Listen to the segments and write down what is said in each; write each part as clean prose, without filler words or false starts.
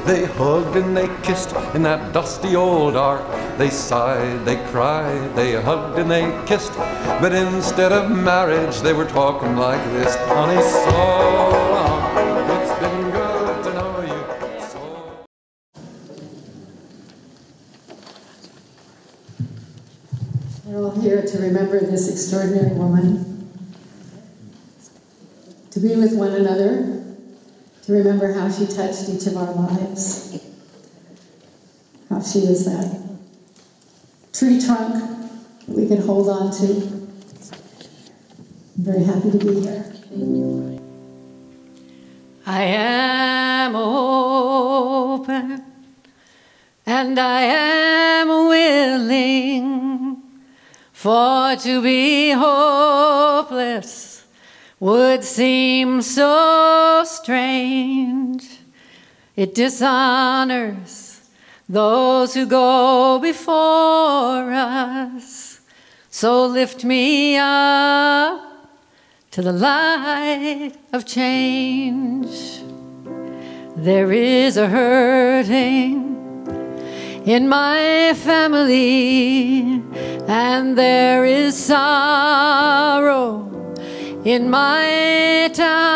They hugged and they kissed in that dusty old ark. They sighed, they cried, they hugged and they kissed. But instead of marriage, they were talking like this. Honey, so long, it's been good to know you. So We're all here to remember this extraordinary woman, to be with one another, to remember how she touched each of our lives, how she was that tree trunk that we could hold on to. I'm very happy to be here. I am open and I am willing, for to be hopeless would seem so strange. It dishonors those who go before us. So lift me up to the light of change. There is a hurting in my family, and there is sorrow in my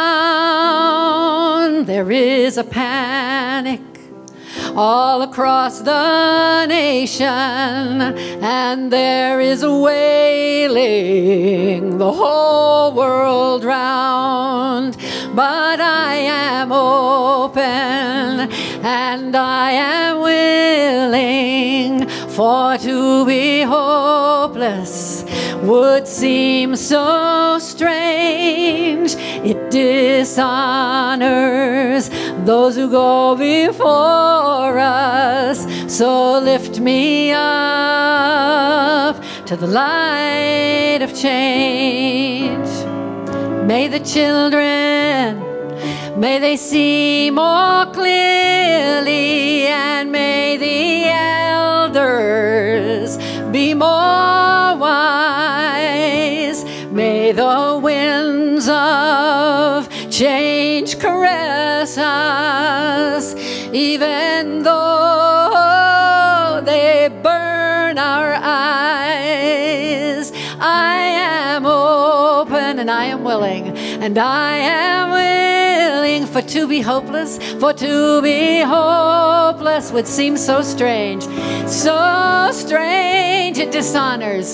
town. There is a panic all across the nation, and there is wailing the whole world round. But I am open and I am willing, for to be hopeless would seem so strange. It dishonors those who go before us. So lift me up to the light of change. May the children, may they see more clearly, and may the elders be more wise. May the winds of change caress us, even though they burn our eyes. I am open and I am willing, and I am willing, for to be hopeless, for to be hopeless would seem so strange, so strange. It dishonors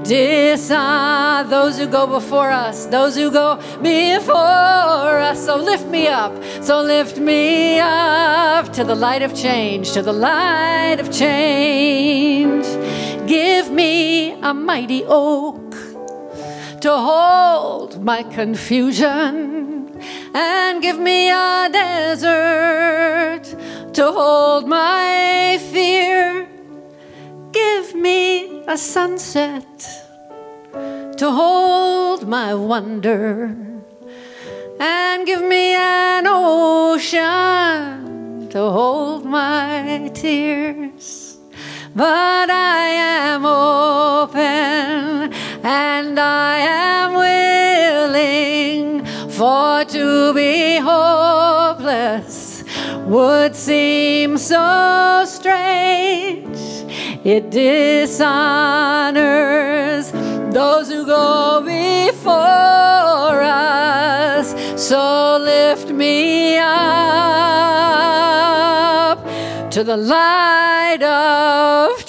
those who go before us, those who go before us. So lift me up, so lift me up to the light of change, to the light of change. Give me a mighty oak to hold my confusion, and give me a desert to hold my fear. Give me a sunset to hold my wonder, and give me an ocean to hold my tears. But I am open and I am willing, for to be hopeless would seem so strange. It dishonors those who go before us. So lift me up to the light of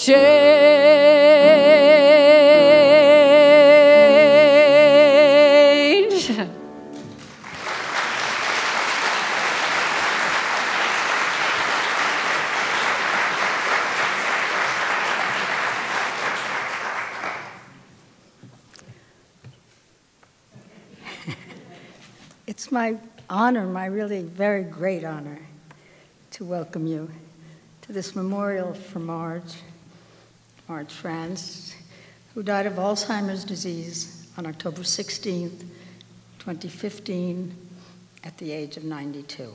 change. It's my honor, my really very great honor, to welcome you to this memorial for Marge Franz, who died of Alzheimer's disease on October 16th, 2015, at the age of 92.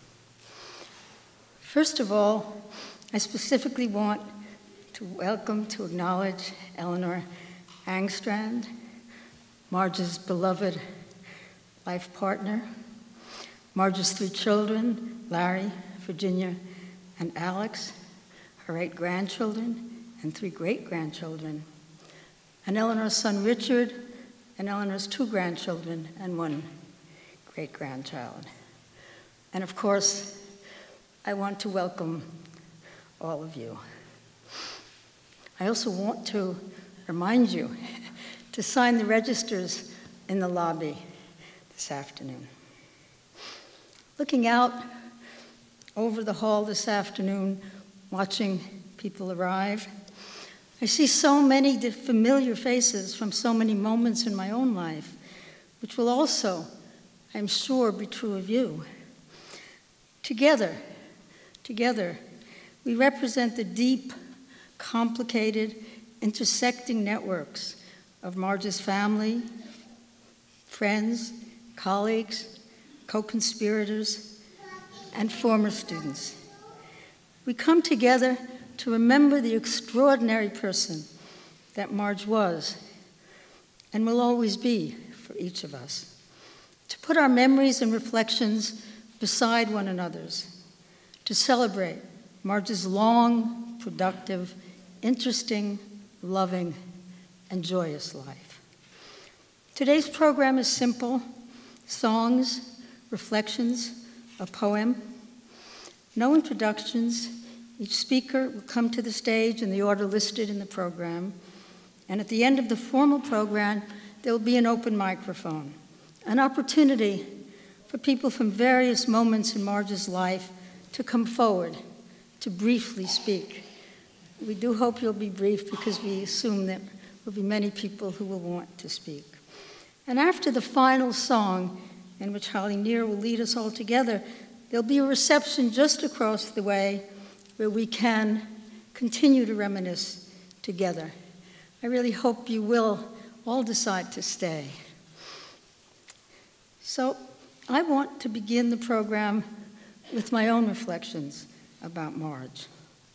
First of all, I specifically want to acknowledge Eleanor Engstrand, Marge's beloved life partner, Marge's 3 children, Larry, Virginia, and Alex, her 8 grandchildren and 3 great-grandchildren, and Eleanor's son Richard, and Eleanor's 2 grandchildren and 1 great-grandchild. And of course, I want to welcome all of you. I also want to remind you to sign the registers in the lobby this afternoon. Looking out over the hall this afternoon, watching people arrive, I see so many familiar faces from so many moments in my own life, which will also, I'm sure, be true of you. Together, we represent the deep, complicated, intersecting networks of Marge's family, friends, colleagues, co-conspirators, and former students. We come together to remember the extraordinary person that Marge was and will always be for each of us, to put our memories and reflections beside one another's, to celebrate Marge's long, productive, interesting, loving, and joyous life. Today's program is simple: songs, reflections, a poem, no introductions. Each speaker will come to the stage in the order listed in the program, and at the end of the formal program, there will be an open microphone, an opportunity for people from various moments in Marge's life to come forward, to briefly speak. We do hope you'll be brief because we assume that there will be many people who will want to speak. And after the final song, in which Holly Near will lead us all together, there'll be a reception just across the way where we can continue to reminisce together. I really hope you will all decide to stay. So I want to begin the program with my own reflections about Marge.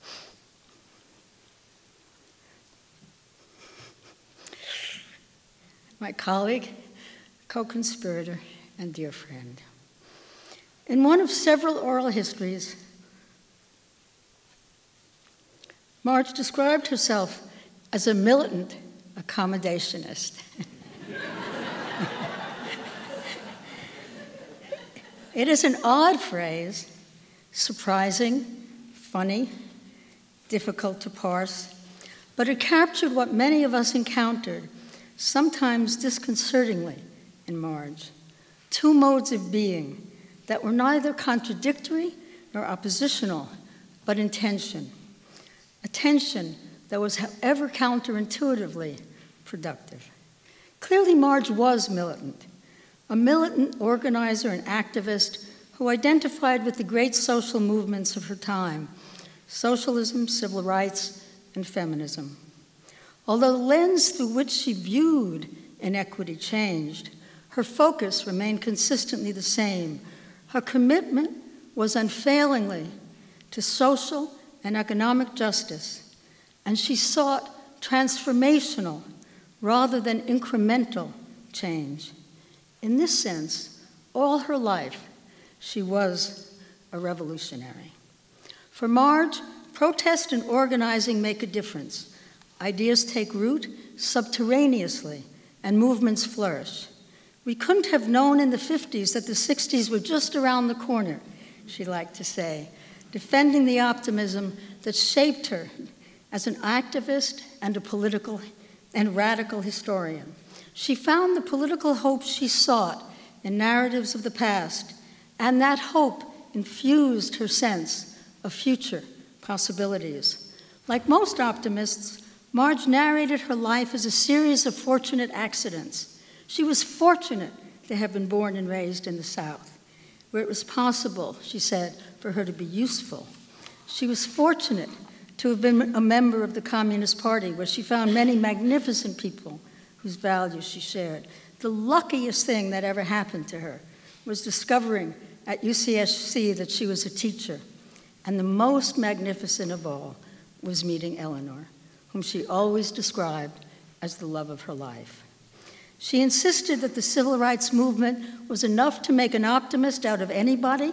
My colleague, co-conspirator, and dear friend. In one of several oral histories, Marge described herself as a militant accommodationist. It is an odd phrase, surprising, funny, difficult to parse, but it captured what many of us encountered, sometimes disconcertingly, in Marge. 2 modes of being that were neither contradictory nor oppositional, but in tension. A tension that was, however, counterintuitively productive. Clearly, Marge was militant, a militant organizer and activist who identified with the great social movements of her time: socialism, civil rights, and feminism. Although the lens through which she viewed inequity changed, her focus remained consistently the same. Her commitment was unfailingly to social and economic justice, and she sought transformational rather than incremental change. In this sense, all her life, she was a revolutionary. For Marge, protest and organizing make a difference. Ideas take root subterraneously, and movements flourish. We couldn't have known in the 50s that the 60s were just around the corner, she liked to say, defending the optimism that shaped her as an activist and a political and radical historian. She found the political hope she sought in narratives of the past, and that hope infused her sense of future possibilities. Like most optimists, Marge narrated her life as a series of fortunate accidents. She was fortunate to have been born and raised in the South, where it was possible, she said, for her to be useful. She was fortunate to have been a member of the Communist Party, where she found many magnificent people whose values she shared. The luckiest thing that ever happened to her was discovering at UCSC that she was a teacher. And the most magnificent of all was meeting Eleanor, whom she always described as the love of her life. She insisted that the civil rights movement was enough to make an optimist out of anybody,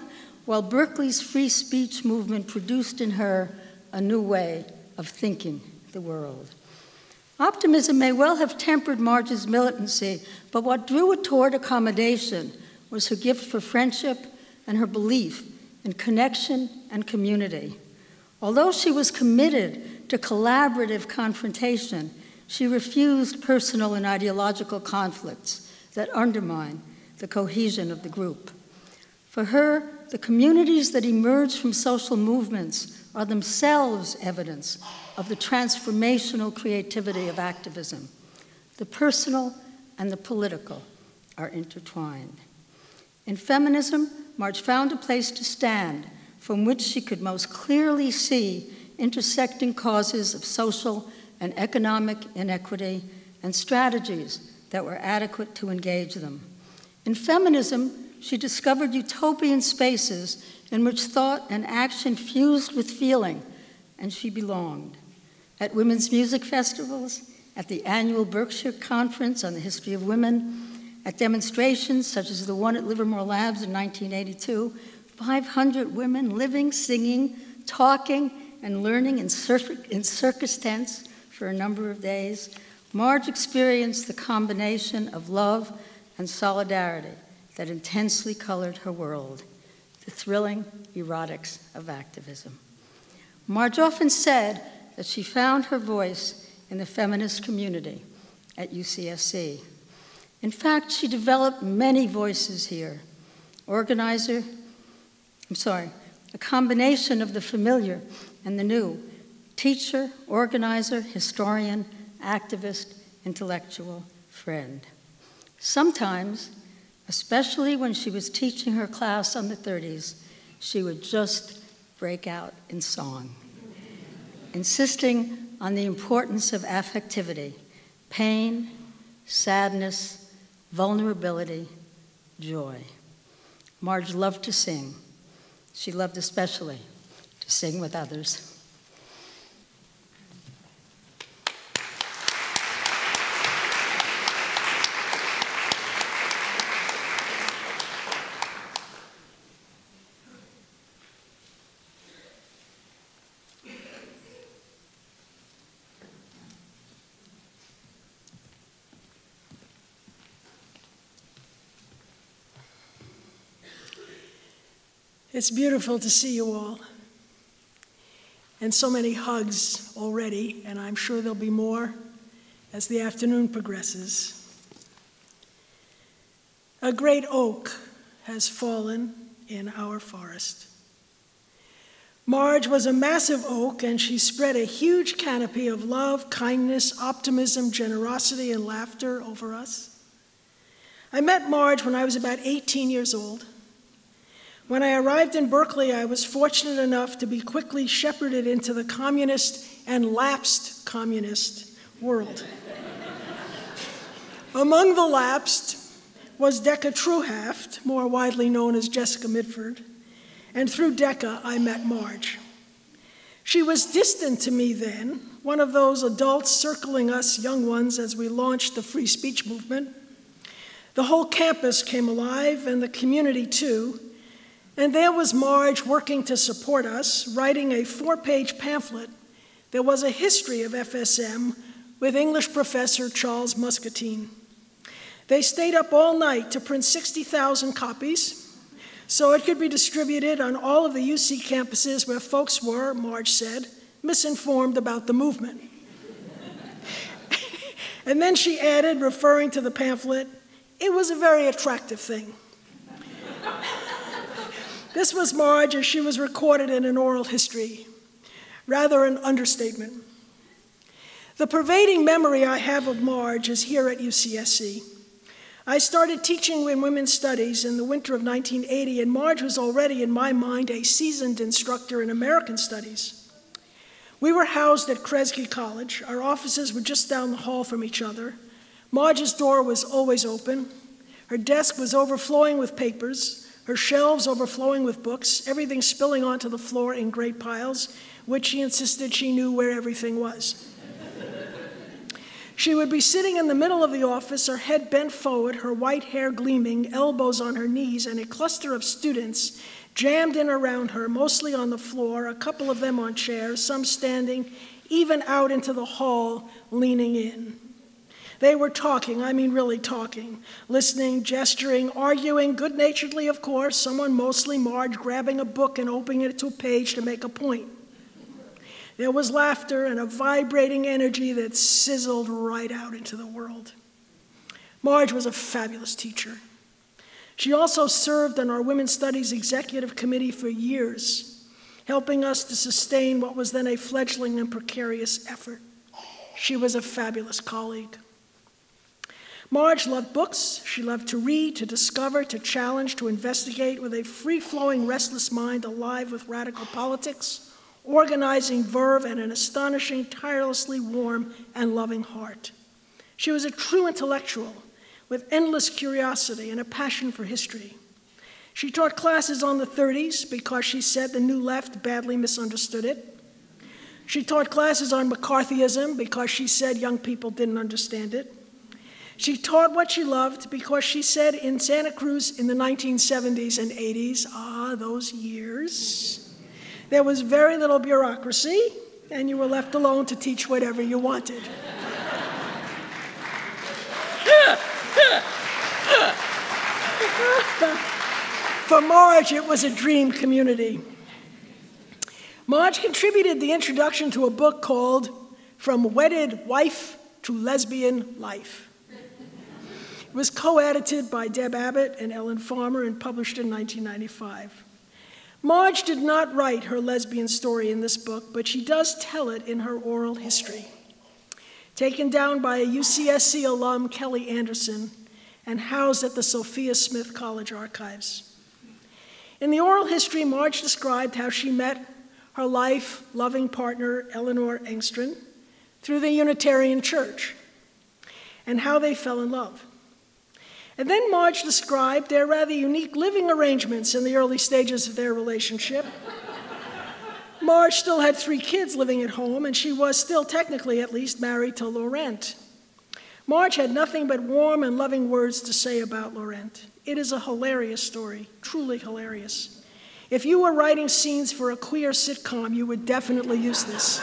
while Berkeley's free speech movement produced in her a new way of thinking the world. Optimism may well have tempered Marge's militancy, but what drew it toward accommodation was her gift for friendship and her belief in connection and community. Although she was committed to collaborative confrontation, she refused personal and ideological conflicts that undermine the cohesion of the group. For her, the communities that emerge from social movements are themselves evidence of the transformational creativity of activism. The personal and the political are intertwined. In feminism, Marge found a place to stand from which she could most clearly see intersecting causes of social and economic inequity and strategies that were adequate to engage them. In feminism, she discovered utopian spaces in which thought and action fused with feeling, and she belonged. At women's music festivals, at the annual Berkshire Conference on the History of Women, at demonstrations such as the one at Livermore Labs in 1982, 500 women living, singing, talking, and learning in circus tents for a number of days, Marge experienced the combination of love and solidarity that intensely colored her world, the thrilling erotics of activism. Marge often said that she found her voice in the feminist community at UCSC. In fact, she developed many voices here. A combination of the familiar and the new, teacher, organizer, historian, activist, intellectual, friend. Sometimes, especially when she was teaching her class on the 30s, she would just break out in song, insisting on the importance of affectivity, pain, sadness, vulnerability, joy. Marge loved to sing. She loved especially to sing with others. It's beautiful to see you all, and so many hugs already, and I'm sure there'll be more as the afternoon progresses. A great oak has fallen in our forest. Marge was a massive oak, and she spread a huge canopy of love, kindness, optimism, generosity, and laughter over us. I met Marge when I was about 18 years old. When I arrived in Berkeley, I was fortunate enough to be quickly shepherded into the communist and lapsed communist world. Among the lapsed was Decca Truhaft, more widely known as Jessica Mitford, and through Decca, I met Marge. She was distant to me then, one of those adults circling us young ones as we launched the free speech movement. The whole campus came alive, and the community too. And there was Marge working to support us, writing a 4-page pamphlet that was a history of FSM with English professor Charles Muscatine. They stayed up all night to print 60,000 copies so it could be distributed on all of the UC campuses where folks were, Marge said, misinformed about the movement. And then she added, referring to the pamphlet, it was a very attractive thing. This was Marge as she was recorded in an oral history, rather an understatement. The pervading memory I have of Marge is here at UCSC. I started teaching in women's studies in the winter of 1980, and Marge was already, in my mind, a seasoned instructor in American studies. We were housed at Kresge College. Our offices were just down the hall from each other. Marge's door was always open. Her desk was overflowing with papers. Her shelves overflowing with books, everything spilling onto the floor in great piles, which she insisted she knew where everything was. She would be sitting in the middle of the office, her head bent forward, her white hair gleaming, elbows on her knees, and a cluster of students jammed in around her, mostly on the floor, a couple of them on chairs, some standing, even out into the hall, leaning in. They were talking, I mean really talking, listening, gesturing, arguing, good-naturedly, of course, someone, mostly Marge, grabbing a book and opening it to a page to make a point. There was laughter and a vibrating energy that sizzled right out into the world. Marge was a fabulous teacher. She also served on our Women's Studies Executive Committee for years, helping us to sustain what was then a fledgling and precarious effort. She was a fabulous colleague. Marge loved books. She loved to read, to discover, to challenge, to investigate with a free-flowing, restless mind alive with radical politics, organizing verve, and an astonishing, tirelessly warm and loving heart. She was a true intellectual with endless curiosity and a passion for history. She taught classes on the 30s because she said the New Left badly misunderstood it. She taught classes on McCarthyism because she said young people didn't understand it. She taught what she loved because she said in Santa Cruz in the 1970s and 80s, those years, there was very little bureaucracy and you were left alone to teach whatever you wanted. For Marge, it was a dream community. Marge contributed the introduction to a book called From Wedded Wife to Lesbian Life. It was co-edited by Deb Abbott and Ellen Farmer and published in 1995. Marge did not write her lesbian story in this book, but she does tell it in her oral history, taken down by a UCSC alum, Kelly Anderson, and housed at the Sophia Smith College archives. In the oral history, Marge described how she met her life-loving partner, Eleanor Engstrand, through the Unitarian Church, and how they fell in love. And then Marge described their rather unique living arrangements in the early stages of their relationship. Marge still had 3 kids living at home, and she was still, technically at least, married to Laurent. Marge had nothing but warm and loving words to say about Laurent. It is a hilarious story, truly hilarious. If you were writing scenes for a queer sitcom, you would definitely use this.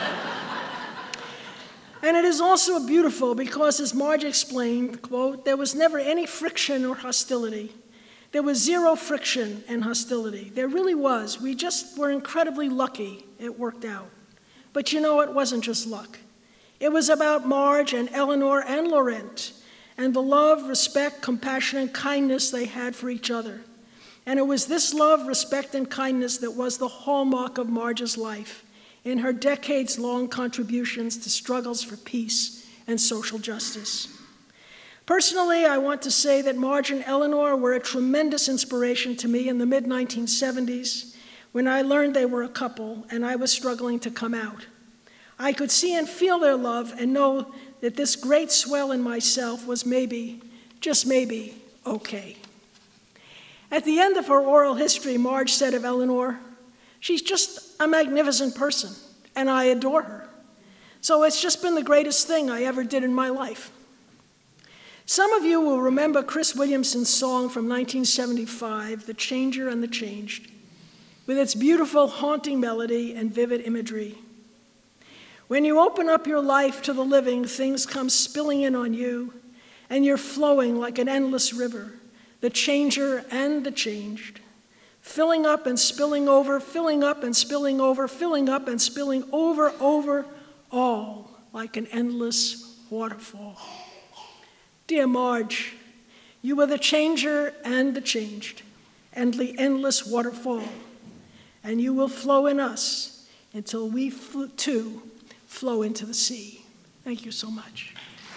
And it is also beautiful because, as Marge explained, quote, there was never any friction or hostility. There was zero friction and hostility. There really was. We just were incredibly lucky it worked out. But you know, it wasn't just luck. It was about Marge and Eleanor and Laurent and the love, respect, compassion, and kindness they had for each other. And it was this love, respect, and kindness that was the hallmark of Marge's life in her decades-long contributions to struggles for peace and social justice. Personally, I want to say that Marge and Eleanor were a tremendous inspiration to me in the mid-1970s when I learned they were a couple and I was struggling to come out. I could see and feel their love and know that this great swell in myself was maybe, just maybe, okay. At the end of her oral history, Marge said of Eleanor, she's just a magnificent person, and I adore her. So it's just been the greatest thing I ever did in my life. Some of you will remember Chris Williamson's song from 1975, The Changer and the Changed, with its beautiful, haunting melody and vivid imagery. When you open up your life to the living, things come spilling in on you, and you're flowing like an endless river, the changer and the changed. Filling up and spilling over, filling up and spilling over, filling up and spilling over, all like an endless waterfall. Dear Marge, you are the changer and the changed, and the endless waterfall, and you will flow in us until we too flow into the sea. Thank you so much.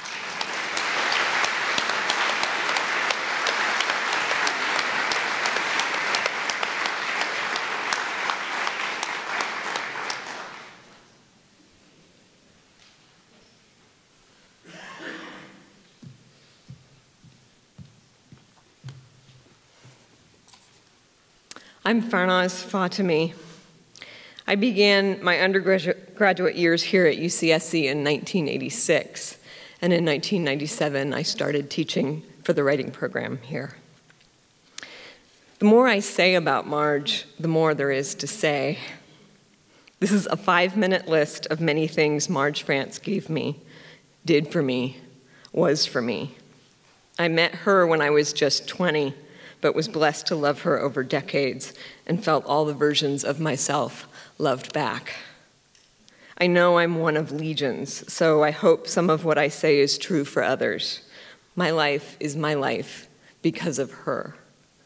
I'm Farnaz Fatemi. I began my undergraduate years here at UCSC in 1986, and in 1997 I started teaching for the writing program here. The more I say about Marge, the more there is to say. This is a 5-minute list of many things Marge France gave me, did for me, was for me. I met her when I was just 20, but was blessed to love her over decades and felt all the versions of myself loved back. I know I'm one of legions, so I hope some of what I say is true for others. My life is my life because of her.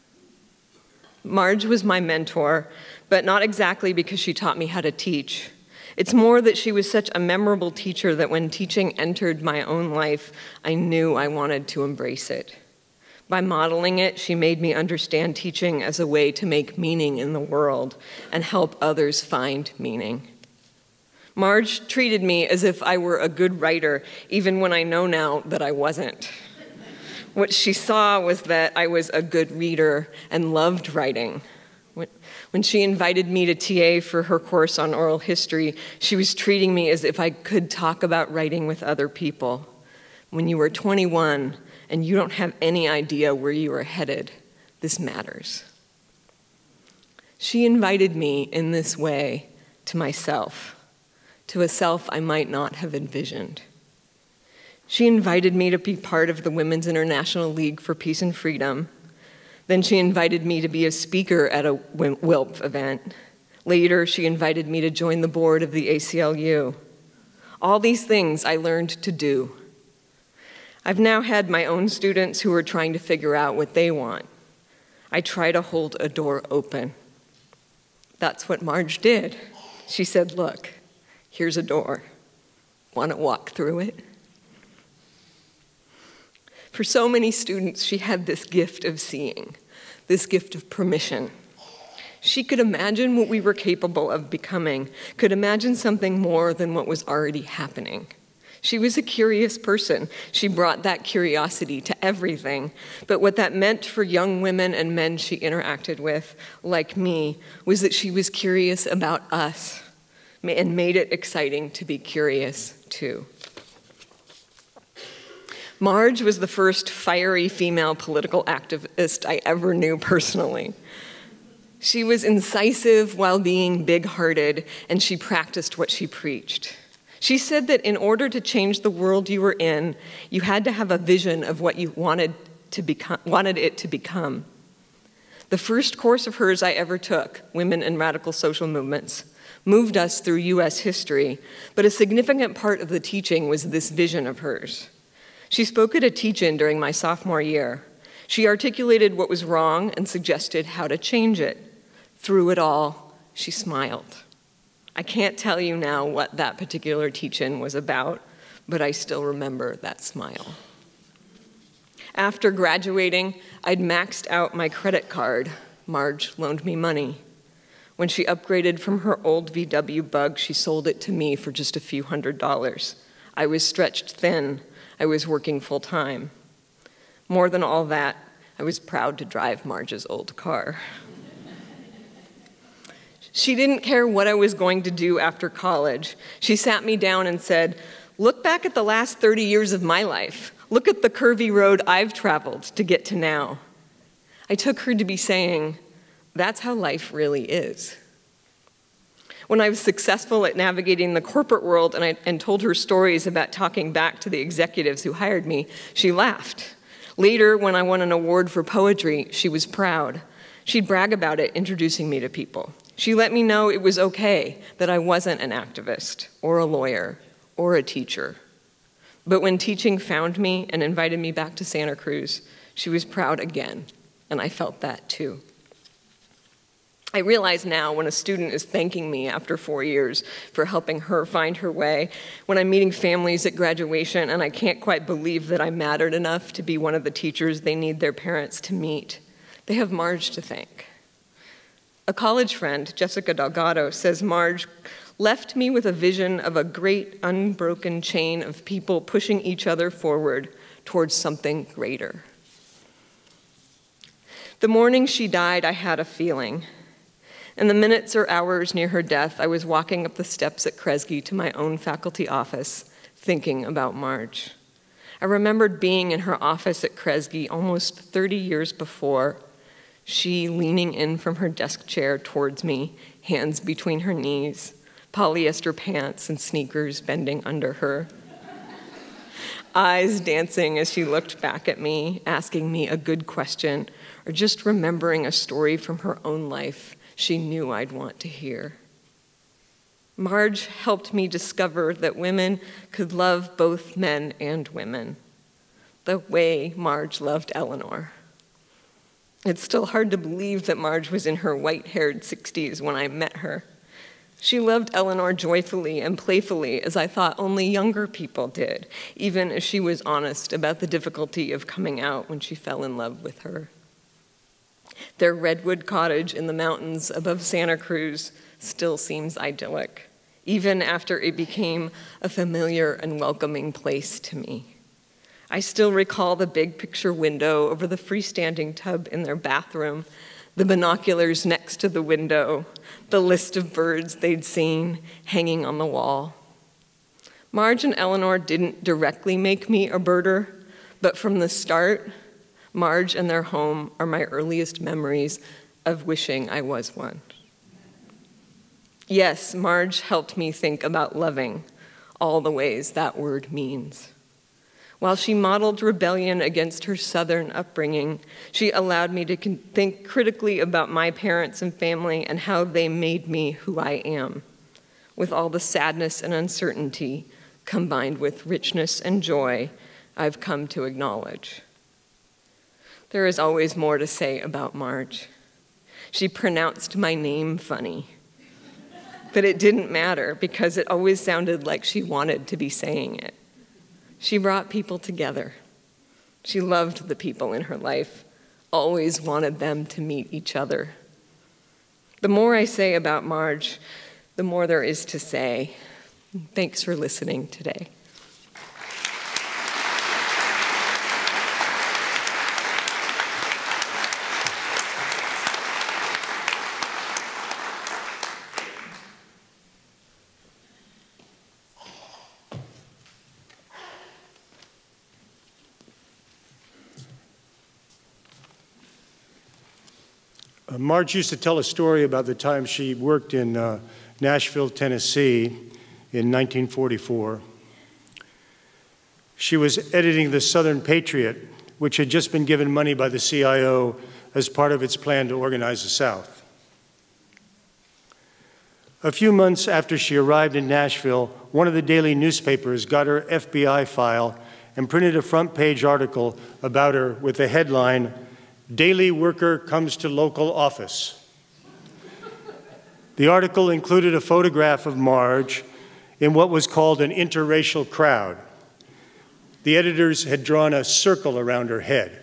Marge was my mentor, but not exactly because she taught me how to teach. It's more that she was such a memorable teacher that when teaching entered my own life, I knew I wanted to embrace it. By modeling it, she made me understand teaching as a way to make meaning in the world and help others find meaning. Marge treated me as if I were a good writer, even when I know now that I wasn't. What she saw was that I was a good reader and loved writing. When she invited me to TA for her course on oral history, she was treating me as if I could talk about writing with other people. When you are 21 and you don't have any idea where you are headed, this matters. She invited me in this way to myself, to a self I might not have envisioned. She invited me to be part of the Women's International League for Peace and Freedom. Then she invited me to be a speaker at a WILP event. Later, she invited me to join the board of the ACLU. All these things I learned to do. I've now had my own students who are trying to figure out what they want. I try to hold a door open. That's what Marge did. She said, look, here's a door. Want to walk through it? For so many students, she had this gift of seeing, this gift of permission. She could imagine what we were capable of becoming, could imagine something more than what was already happening. She was a curious person. She brought that curiosity to everything. But what that meant for young women and men she interacted with, like me, was that she was curious about us and made it exciting to be curious too. Marge was the first fiery female political activist I ever knew personally. She was incisive while being big-hearted, and she practiced what she preached. She said that in order to change the world you were in, you had to have a vision of what you wanted it to become. The first course of hers I ever took, Women in Radical Social Movements, moved us through U.S. history, but a significant part of the teaching was this vision of hers. She spoke at a teach-in during my sophomore year. She articulated what was wrong and suggested how to change it. Through it all, she smiled. I can't tell you now what that particular teach-in was about, but I still remember that smile. After graduating, I'd maxed out my credit card. Marge loaned me money. When she upgraded from her old VW Bug, she sold it to me for just a few $100s. I was stretched thin. I was working full-time. More than all that, I was proud to drive Marge's old car. She didn't care what I was going to do after college. She sat me down and said, look back at the last 30 years of my life. Look at the curvy road I've traveled to get to now. I took her to be saying, that's how life really is. When I was successful at navigating the corporate world and told her stories about talking back to the executives who hired me, she laughed. Later, when I won an award for poetry, she was proud. She'd brag about it, introducing me to people. She let me know it was okay that I wasn't an activist or a lawyer or a teacher. But when teaching found me and invited me back to Santa Cruz, she was proud again, and I felt that too. I realize now when a student is thanking me after 4 years for helping her find her way, when I'm meeting families at graduation and I can't quite believe that I mattered enough to be one of the teachers they need their parents to meet, they have Marge to thank. A college friend, Jessica Delgado, says Marge left me with a vision of a great unbroken chain of people pushing each other forward towards something greater. The morning she died, I had a feeling. In the minutes or hours near her death, I was walking up the steps at Kresge to my own faculty office, thinking about Marge. I remembered being in her office at Kresge almost 30 years before. She leaning in from her desk chair towards me, hands between her knees, polyester pants and sneakers bending under her. Eyes dancing as she looked back at me, asking me a good question, or just remembering a story from her own life she knew I'd want to hear. Marge helped me discover that women could love both men and women, the way Marge loved Eleanor. It's still hard to believe that Marge was in her white-haired 60s when I met her. She loved Eleanor joyfully and playfully, as I thought only younger people did, even as she was honest about the difficulty of coming out when she fell in love with her. Their redwood cottage in the mountains above Santa Cruz still seems idyllic, even after it became a familiar and welcoming place to me. I still recall the big picture window over the freestanding tub in their bathroom, the binoculars next to the window, the list of birds they'd seen hanging on the wall. Marge and Eleanor didn't directly make me a birder, but from the start, Marge and their home are my earliest memories of wishing I was one. Yes, Marge helped me think about loving, all the ways that word means. While she modeled rebellion against her Southern upbringing, she allowed me to think critically about my parents and family and how they made me who I am, with all the sadness and uncertainty combined with richness and joy I've come to acknowledge. There is always more to say about Marge. She pronounced my name funny, but it didn't matter because it always sounded like she wanted to be saying it. She brought people together. She loved the people in her life, always wanted them to meet each other. The more I say about Marge, the more there is to say. Thanks for listening today. Marge used to tell a story about the time she worked in Nashville, Tennessee in 1944. She was editing the Southern Patriot, which had just been given money by the CIO as part of its plan to organize the South. A few months after she arrived in Nashville, one of the daily newspapers got her FBI file and printed a front-page article about her with the headline, "Daily Worker Comes to Local Office." The article included a photograph of Marge in what was called an interracial crowd. The editors had drawn a circle around her head.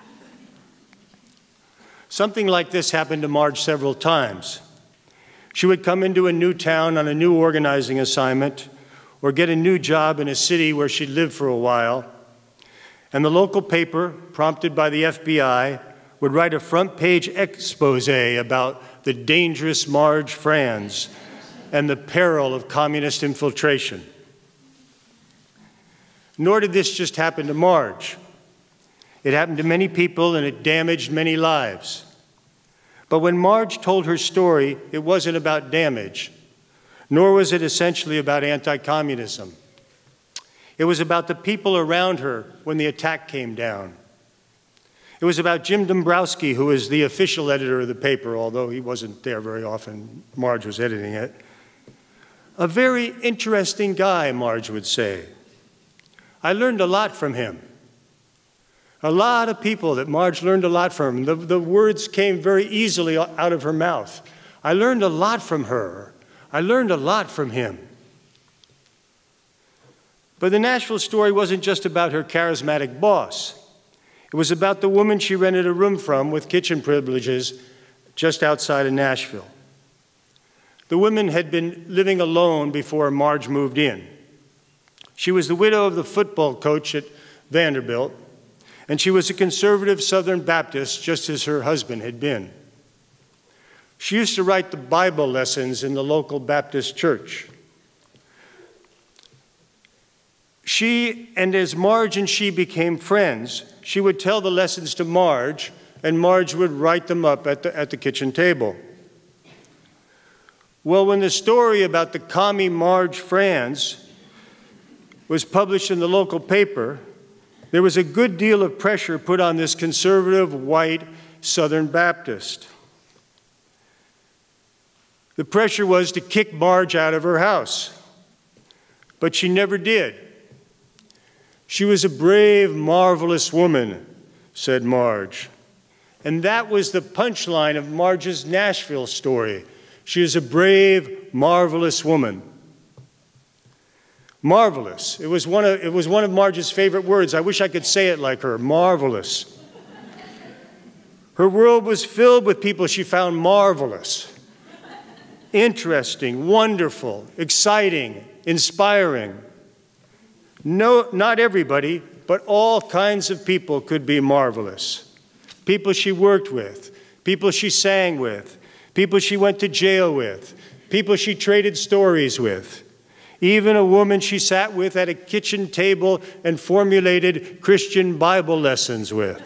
Something like this happened to Marge several times. She would come into a new town on a new organizing assignment or get a new job in a city where she'd lived for a while, and the local paper, prompted by the FBI, would write a front-page expose about the dangerous Marge Franz and the peril of communist infiltration. Nor did this just happen to Marge. It happened to many people and it damaged many lives. But when Marge told her story, it wasn't about damage, nor was it essentially about anti-communism. It was about the people around her when the attack came down. It was about Jim Dombrowski, who was the official editor of the paper, although he wasn't there very often. Marge was editing it. A very interesting guy, Marge would say. I learned a lot from him. A lot of people that Marge learned a lot from. The words came very easily out of her mouth. I learned a lot from her. I learned a lot from him. But the Nashville story wasn't just about her charismatic boss. It was about the woman she rented a room from with kitchen privileges just outside of Nashville. The woman had been living alone before Marge moved in. She was the widow of the football coach at Vanderbilt, and she was a conservative Southern Baptist, just as her husband had been. She used to write the Bible lessons in the local Baptist church. As Marge and she became friends, she would tell the lessons to Marge, and Marge would write them up at the kitchen table. Well, when the story about the commie Marge Franz was published in the local paper, there was a good deal of pressure put on this conservative, white Southern Baptist. The pressure was to kick Marge out of her house, but she never did. She was a brave, marvelous woman, said Marge. And that was the punchline of Marge's Nashville story. She is a brave, marvelous woman. Marvelous. It was one of Marge's favorite words. I wish I could say it like her. Marvelous. Her world was filled with people she found marvelous, interesting, wonderful, exciting, inspiring. No, not everybody, but all kinds of people could be marvelous. People she worked with, people she sang with, people she went to jail with, people she traded stories with, even a woman she sat with at a kitchen table and formulated Christian Bible lessons with.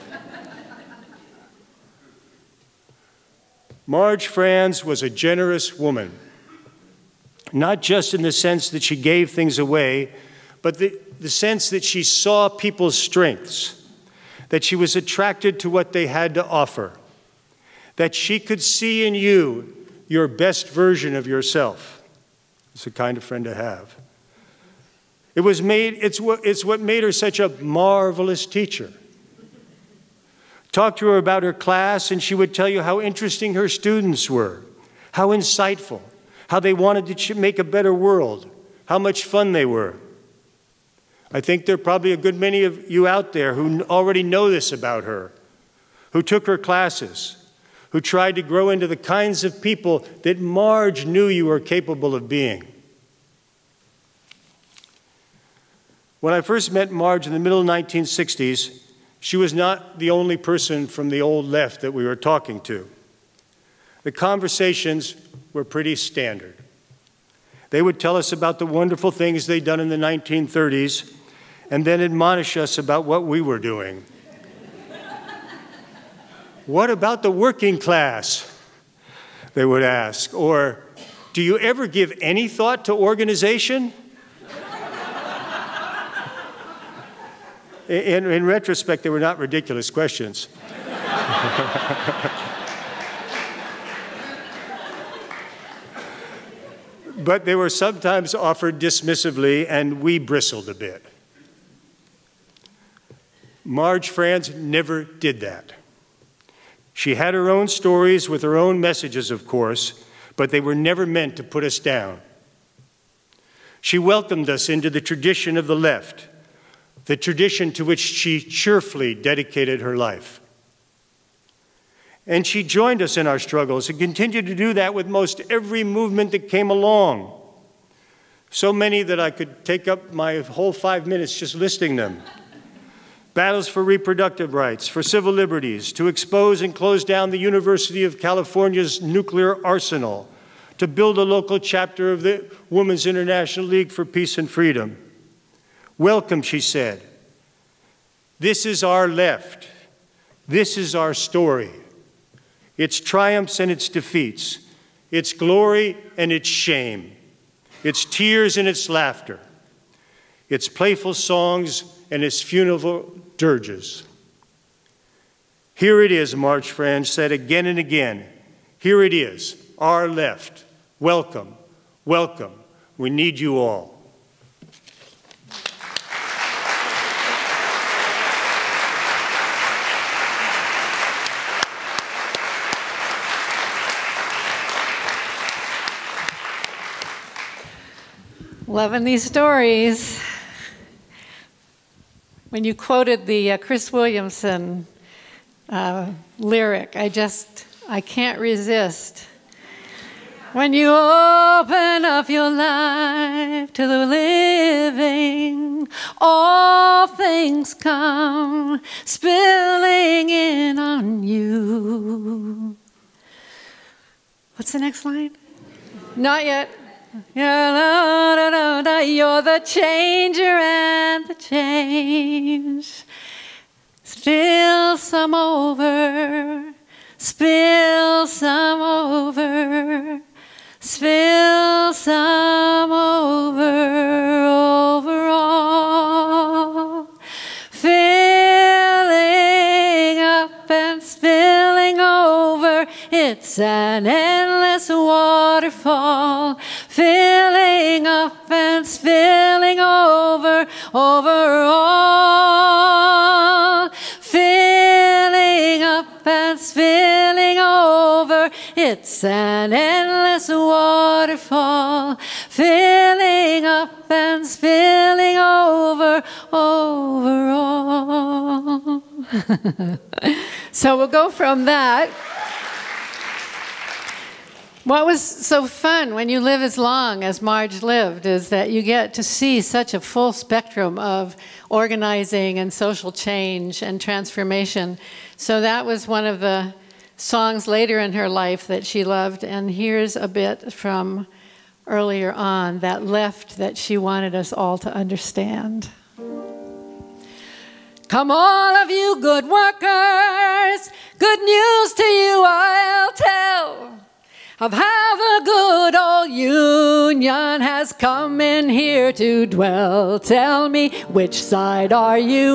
Marge Franz was a generous woman, not just in the sense that she gave things away, but the sense that she saw people's strengths, that she was attracted to what they had to offer, that she could see in you your best version of yourself. It's the kind of friend to have. It's what made her such a marvelous teacher. Talk to her about her class, and she would tell you how interesting her students were, how insightful, how they wanted to make a better world, how much fun they were. I think there are probably a good many of you out there who already know this about her, who took her classes, who tried to grow into the kinds of people that Marge knew you were capable of being. When I first met Marge in the middle 1960s, she was not the only person from the old left that we were talking to. The conversations were pretty standard. They would tell us about the wonderful things they'd done in the 1930s and then admonish us about what we were doing. What about the working class? They would ask. Or, do you ever give any thought to organization? In retrospect, they were not ridiculous questions. But they were sometimes offered dismissively, and we bristled a bit. Marge Franz never did that. She had her own stories with her own messages, of course, but they were never meant to put us down. She welcomed us into the tradition of the left, the tradition to which she cheerfully dedicated her life. And she joined us in our struggles and continued to do that with most every movement that came along. So many that I could take up my whole 5 minutes just listing them. Battles for reproductive rights, for civil liberties, to expose and close down the University of California's nuclear arsenal, to build a local chapter of the Women's International League for Peace and Freedom. Welcome, she said. This is our left. This is our story. Its triumphs and its defeats, its glory and its shame, its tears and its laughter, its playful songs and its funeral dirges. Here it is, Marge Franz said again and again. Here it is, our left. Welcome, welcome. We need you all. Loving these stories. When you quoted the Chris Williamson lyric, I can't resist. When you open up your life to the living, all things come spilling in on you. What's the next line? Not yet. You're the changer and the change. spill some over, spill some over, spill some over all, filling up and spilling over. It's an endless waterfall, filling up and spilling over all, filling up and spilling over. It's an endless waterfall, filling up and spilling over all. So we'll go from that. What was so fun when you live as long as Marge lived is that you get to see such a full spectrum of organizing and social change and transformation. So that was one of the songs later in her life that she loved. And here's a bit from earlier on that left that she wanted us all to understand. Come all of you good workers, good news to you I'll tell, of how the good old Union has come in here to dwell. Tell me, which side are you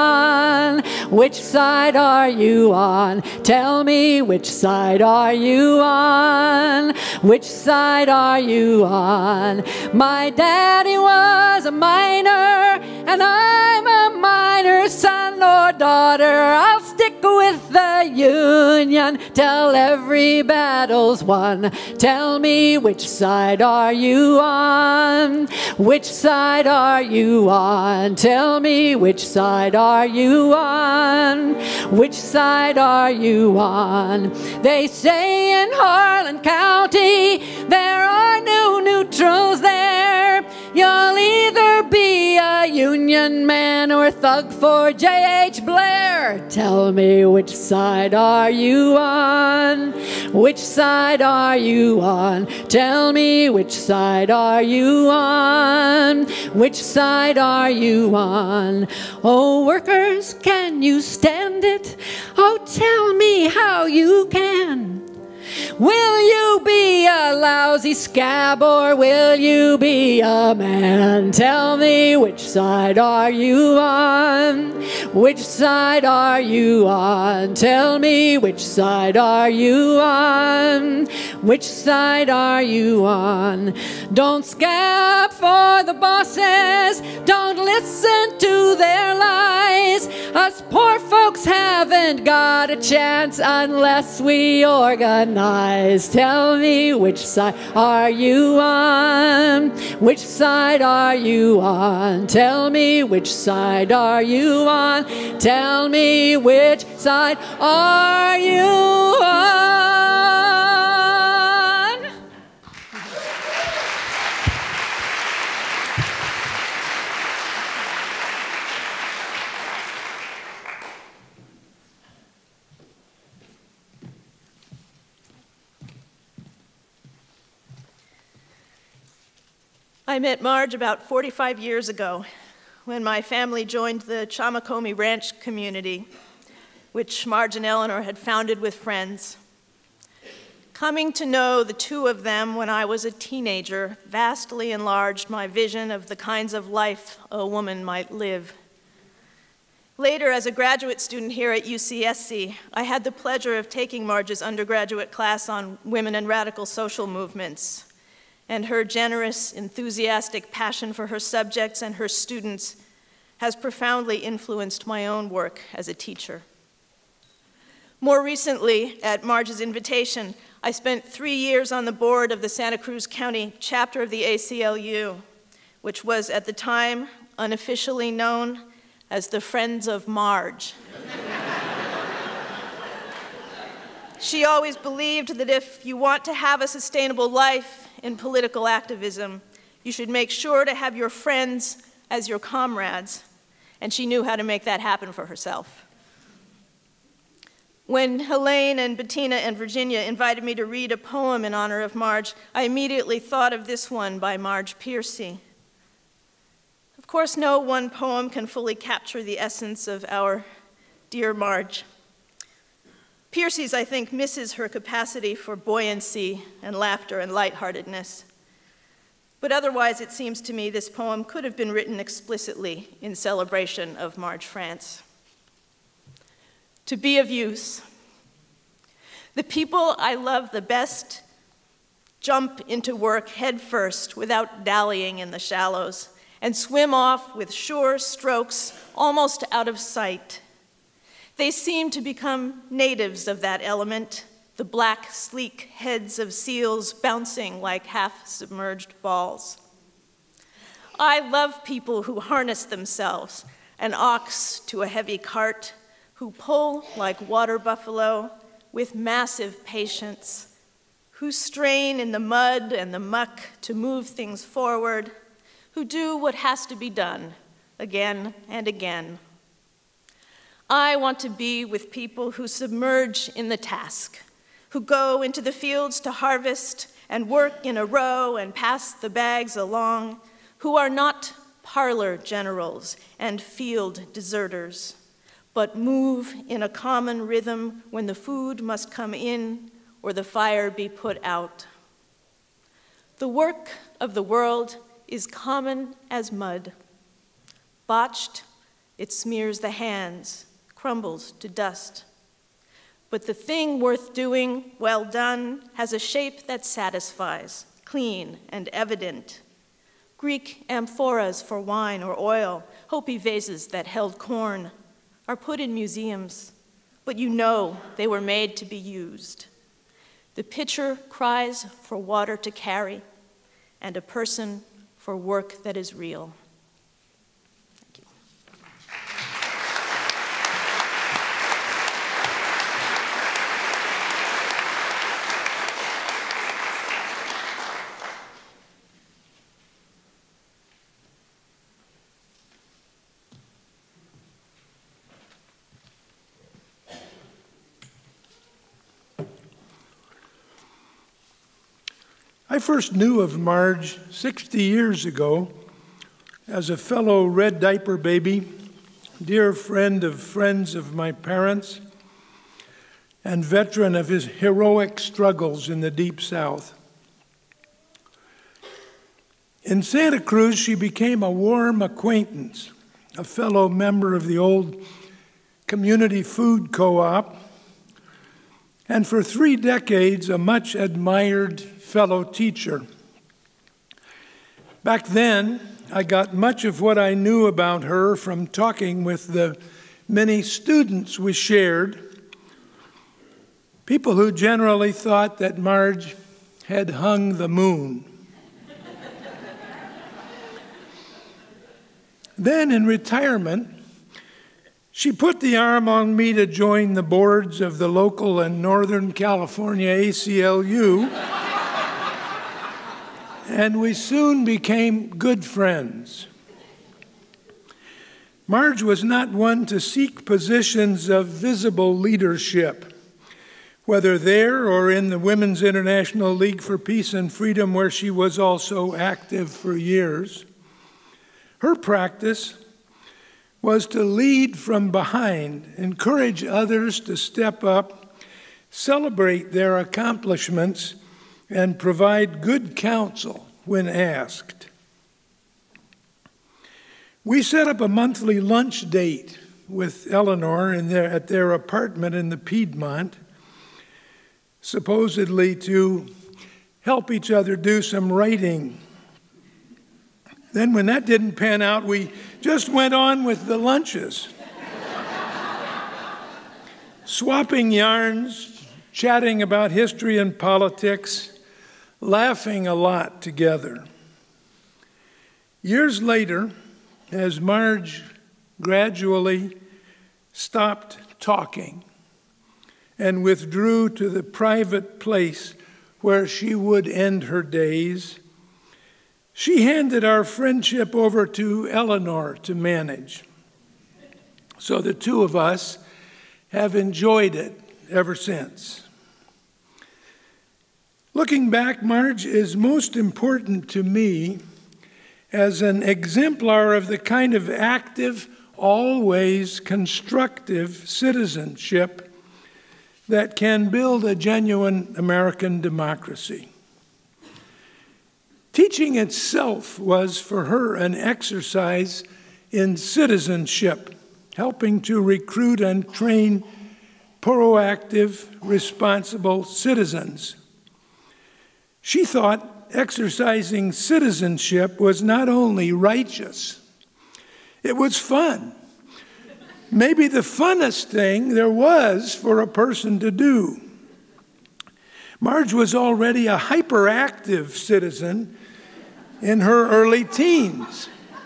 on? Which side are you on? Tell me, which side are you on? Which side are you on? My daddy was a miner, and I'm a miner's son or daughter. I'll stick with the Union till every battle's won. Tell me, which side are you on? Which side are you on? Tell me, which side are you on? Which side are you on? They say in Harlan County there are no neutrals there. You'll either be a Union man or thug for J.H. Blair. Tell me, which side are you on? Which side are you on? Tell me, which side are you on? Which side are you on? Oh, workers, can you stand it? Oh, tell me how you can. Will you be a lousy scab or will you be a man? Tell me, which side are you on? Which side are you on? Tell me, which side are you on? Which side are you on? Don't scab for the bosses, don't listen to their lies. Us poor folks haven't got a chance unless we organize. Tell me, which side are you on? Which side are you on? Tell me, which side are you on? Tell me, which side are you on? I met Marge about 45 years ago when my family joined the Chamacomi Ranch community, which Marge and Eleanor had founded with friends. Coming to know the two of them when I was a teenager vastly enlarged my vision of the kinds of life a woman might live. Later, as a graduate student here at UCSC, I had the pleasure of taking Marge's undergraduate class on women and radical social movements, and her generous, enthusiastic passion for her subjects and her students has profoundly influenced my own work as a teacher. More recently, at Marge's invitation, I spent 3 years on the board of the Santa Cruz County chapter of the ACLU, which was at the time unofficially known as the Friends of Marge. She always believed that if you want to have a sustainable life in political activism, you should make sure to have your friends as your comrades, and she knew how to make that happen for herself. When Helene and Bettina and Virginia invited me to read a poem in honor of Marge, I immediately thought of this one by Marge Piercy. Of course, no one poem can fully capture the essence of our Dear Marge. Piercy's, I think, misses her capacity for buoyancy and laughter and lightheartedness. But otherwise, it seems to me this poem could have been written explicitly in celebration of Marge France. To be of use. The people I love the best jump into work head first without dallying in the shallows and swim off with sure strokes almost out of sight. They seem to become natives of that element, the black, sleek heads of seals bouncing like half-submerged balls. I love people who harness themselves, an ox to a heavy cart, who pull like water buffalo with massive patience, who strain in the mud and the muck to move things forward, who do what has to be done again and again. I want to be with people who submerge in the task, who go into the fields to harvest and work in a row and pass the bags along, who are not parlor generals and field deserters, but move in a common rhythm when the food must come in or the fire be put out. The work of the world is common as mud. Botched, it smears the hands, crumbles to dust. But the thing worth doing, well done, has a shape that satisfies, clean and evident. Greek amphoras for wine or oil, Hopi vases that held corn, are put in museums, but you know they were made to be used. The pitcher cries for water to carry, and a person for work that is real. I first knew of Marge 60 years ago as a fellow red diaper baby, dear friend of friends of my parents, and veteran of his heroic struggles in the Deep South. In Santa Cruz, she became a warm acquaintance, a fellow member of the old community food co-op, and for 3 decades, a much admired fellow teacher. Back then, I got much of what I knew about her from talking with the many students we shared, people who generally thought that Marge had hung the moon. Then, in retirement, she put the arm on me to join the boards of the local and Northern California ACLU, and we soon became good friends. Marge was not one to seek positions of visible leadership, whether there or in the Women's International League for Peace and Freedom, where she was also active for years. Her practice was to lead from behind, encourage others to step up, celebrate their accomplishments, and provide good counsel when asked. We set up a monthly lunch date with Eleanor at their apartment in the Piedmont, supposedly to help each other do some writing. Then when that didn't pan out, we just went on with the lunches, swapping yarns, chatting about history and politics, laughing a lot together. Years later, as Marge gradually stopped talking and withdrew to the private place where she would end her days, she handed our friendship over to Eleanor to manage. So the two of us have enjoyed it ever since. Looking back, Marge is most important to me as an exemplar of the kind of active, always constructive citizenship that can build a genuine American democracy. Teaching itself was for her an exercise in citizenship, helping to recruit and train proactive, responsible citizens. She thought exercising citizenship was not only righteous, it was fun. Maybe the funnest thing there was for a person to do. Marge was already a hyperactive citizen in her early teens.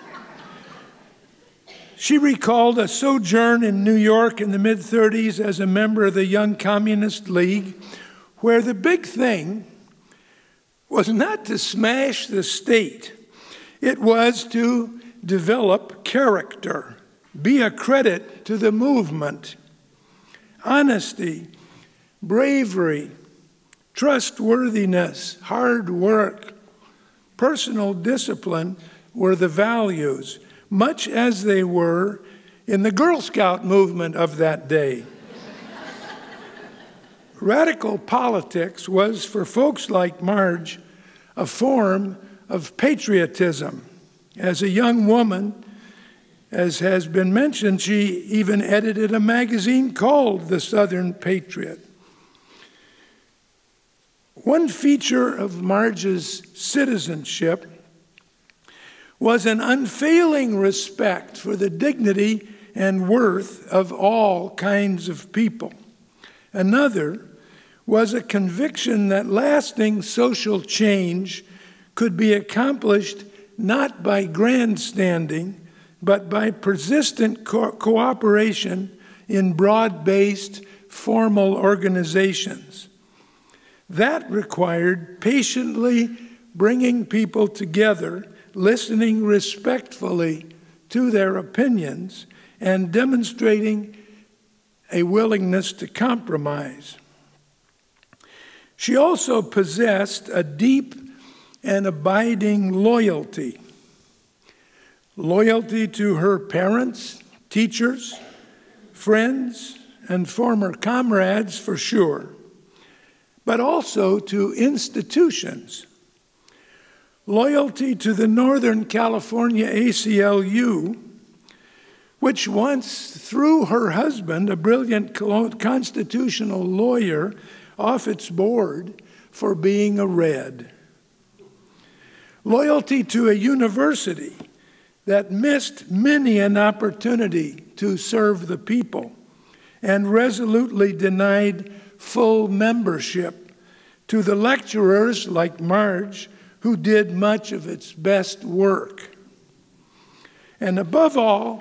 She recalled a sojourn in New York in the mid-30s as a member of the Young Communist League, where the big thing was not to smash the state. It was to develop character, be a credit to the movement. Honesty, bravery, trustworthiness, hard work, personal discipline were the values, much as they were in the Girl Scout movement of that day. Radical politics was, for folks like Marge, a form of patriotism. As a young woman, as has been mentioned, she even edited a magazine called The Southern Patriot. One feature of Marge's citizenship was an unfailing respect for the dignity and worth of all kinds of people. Another was a conviction that lasting social change could be accomplished not by grandstanding, but by persistent cooperation in broad-based formal organizations. That required patiently bringing people together, listening respectfully to their opinions, and demonstrating a willingness to compromise. She also possessed a deep and abiding loyalty. Loyalty to her parents, teachers, friends, and former comrades for sure, but also to institutions. Loyalty to the Northern California ACLU, which once threw her husband, a brilliant constitutional lawyer, off its board for being a Red. Loyalty to a university that missed many an opportunity to serve the people and resolutely denied full membership to the lecturers like Marge who did much of its best work. And above all,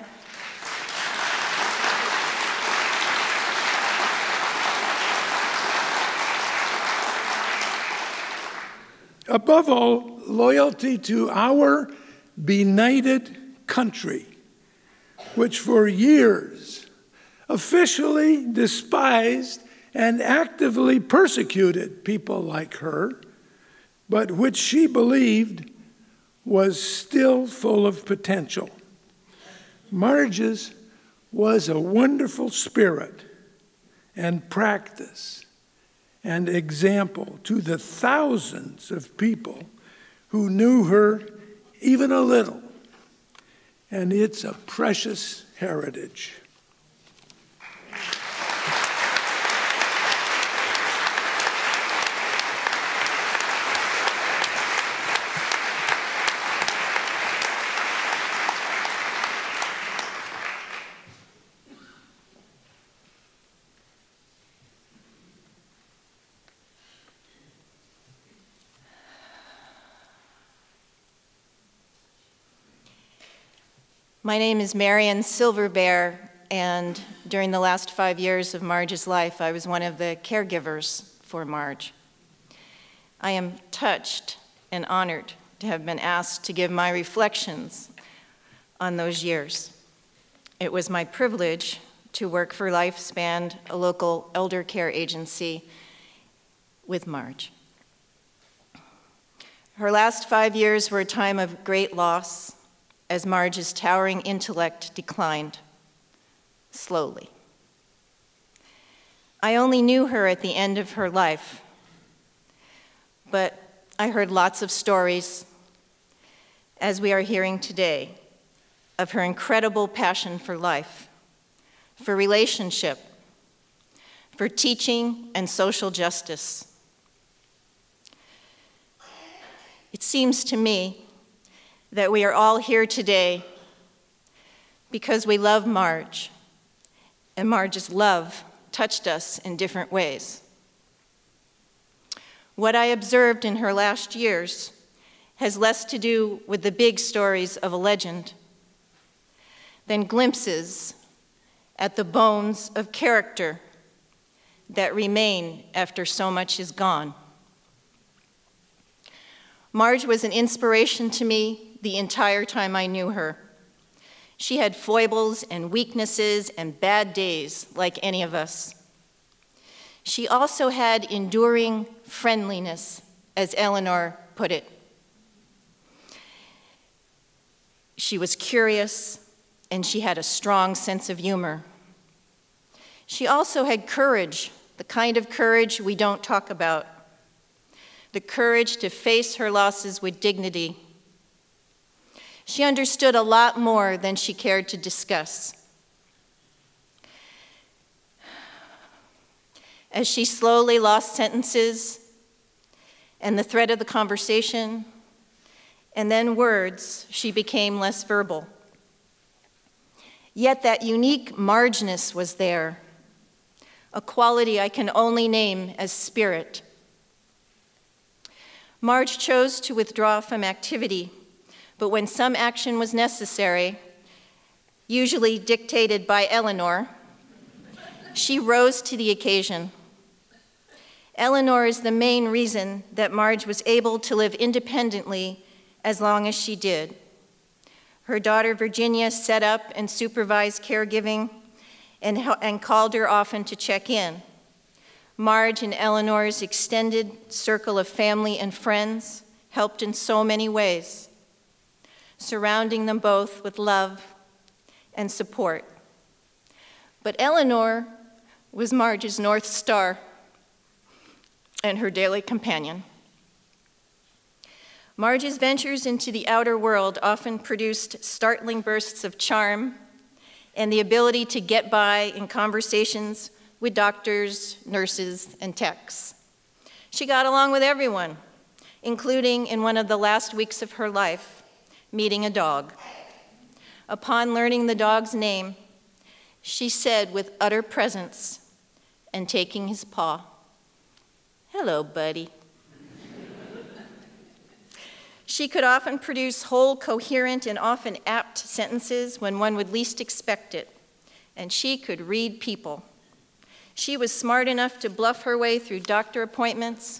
loyalty to our benighted country, which for years officially despised and actively persecuted people like her, but which she believed was still full of potential. Marge's was a wonderful spirit and practice and example to the thousands of people who knew her even a little, and it's a precious heritage. My name is Marion Silverbear, and during the last 5 years of Marge's life, I was one of the caregivers for Marge. I am touched and honored to have been asked to give my reflections on those years. It was my privilege to work for Lifespan, a local elder care agency, with Marge. Her last 5 years were a time of great loss as Marge's towering intellect declined, slowly. I only knew her at the end of her life, but I heard lots of stories, as we are hearing today, of her incredible passion for life, for relationship, for teaching and social justice. It seems to me that we are all here today because we love Marge, and Marge's love touched us in different ways. What I observed in her last years has less to do with the big stories of a legend than glimpses at the bones of character that remain after so much is gone. Marge was an inspiration to me the entire time I knew her. She had foibles and weaknesses and bad days like any of us. She also had enduring friendliness, as Eleanor put it. She was curious, and she had a strong sense of humor. She also had courage, the kind of courage we don't talk about, the courage to face her losses with dignity. She understood a lot more than she cared to discuss. As she slowly lost sentences and the thread of the conversation, and then words, she became less verbal. Yet that unique Margeness was there, a quality I can only name as spirit. Marge chose to withdraw from activity, but when some action was necessary, usually dictated by Eleanor, she rose to the occasion. Eleanor is the main reason that Marge was able to live independently as long as she did. Her daughter Virginia set up and supervised caregiving and called her often to check in. Marge and Eleanor's extended circle of family and friends helped in so many ways, surrounding them both with love and support. But Eleanor was Marge's North Star and her daily companion. Marge's ventures into the outer world often produced startling bursts of charm and the ability to get by in conversations with doctors, nurses, and techs. She got along with everyone, including in one of the last weeks of her life, meeting a dog. Upon learning the dog's name, she said with utter presence and taking his paw, "Hello, buddy." She could often produce whole, coherent, and often apt sentences when one would least expect it, and she could read people. She was smart enough to bluff her way through doctor appointments,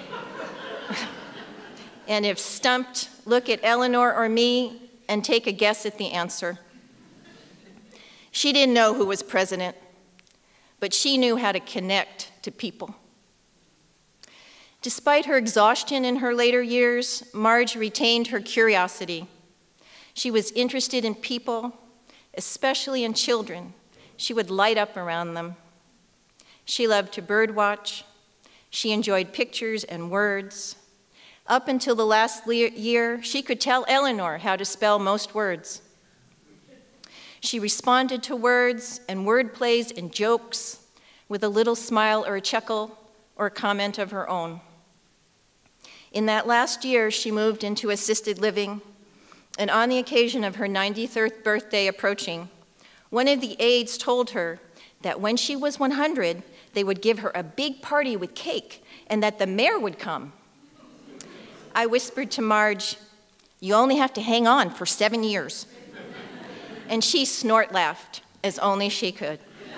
and if stumped, look at Eleanor or me and take a guess at the answer. She didn't know who was president, but she knew how to connect to people. Despite her exhaustion in her later years, Marge retained her curiosity. She was interested in people, especially in children. She would light up around them. She loved to birdwatch. She enjoyed pictures and words. Up until the last year, she could tell Eleanor how to spell most words. She responded to words and word plays and jokes with a little smile or a chuckle or a comment of her own. In that last year, she moved into assisted living, and on the occasion of her 93rd birthday approaching, one of the aides told her that when she was 100, they would give her a big party with cake and that the mayor would come. I whispered to Marge, "You only have to hang on for 7 years." And she snort-laughed, as only she could.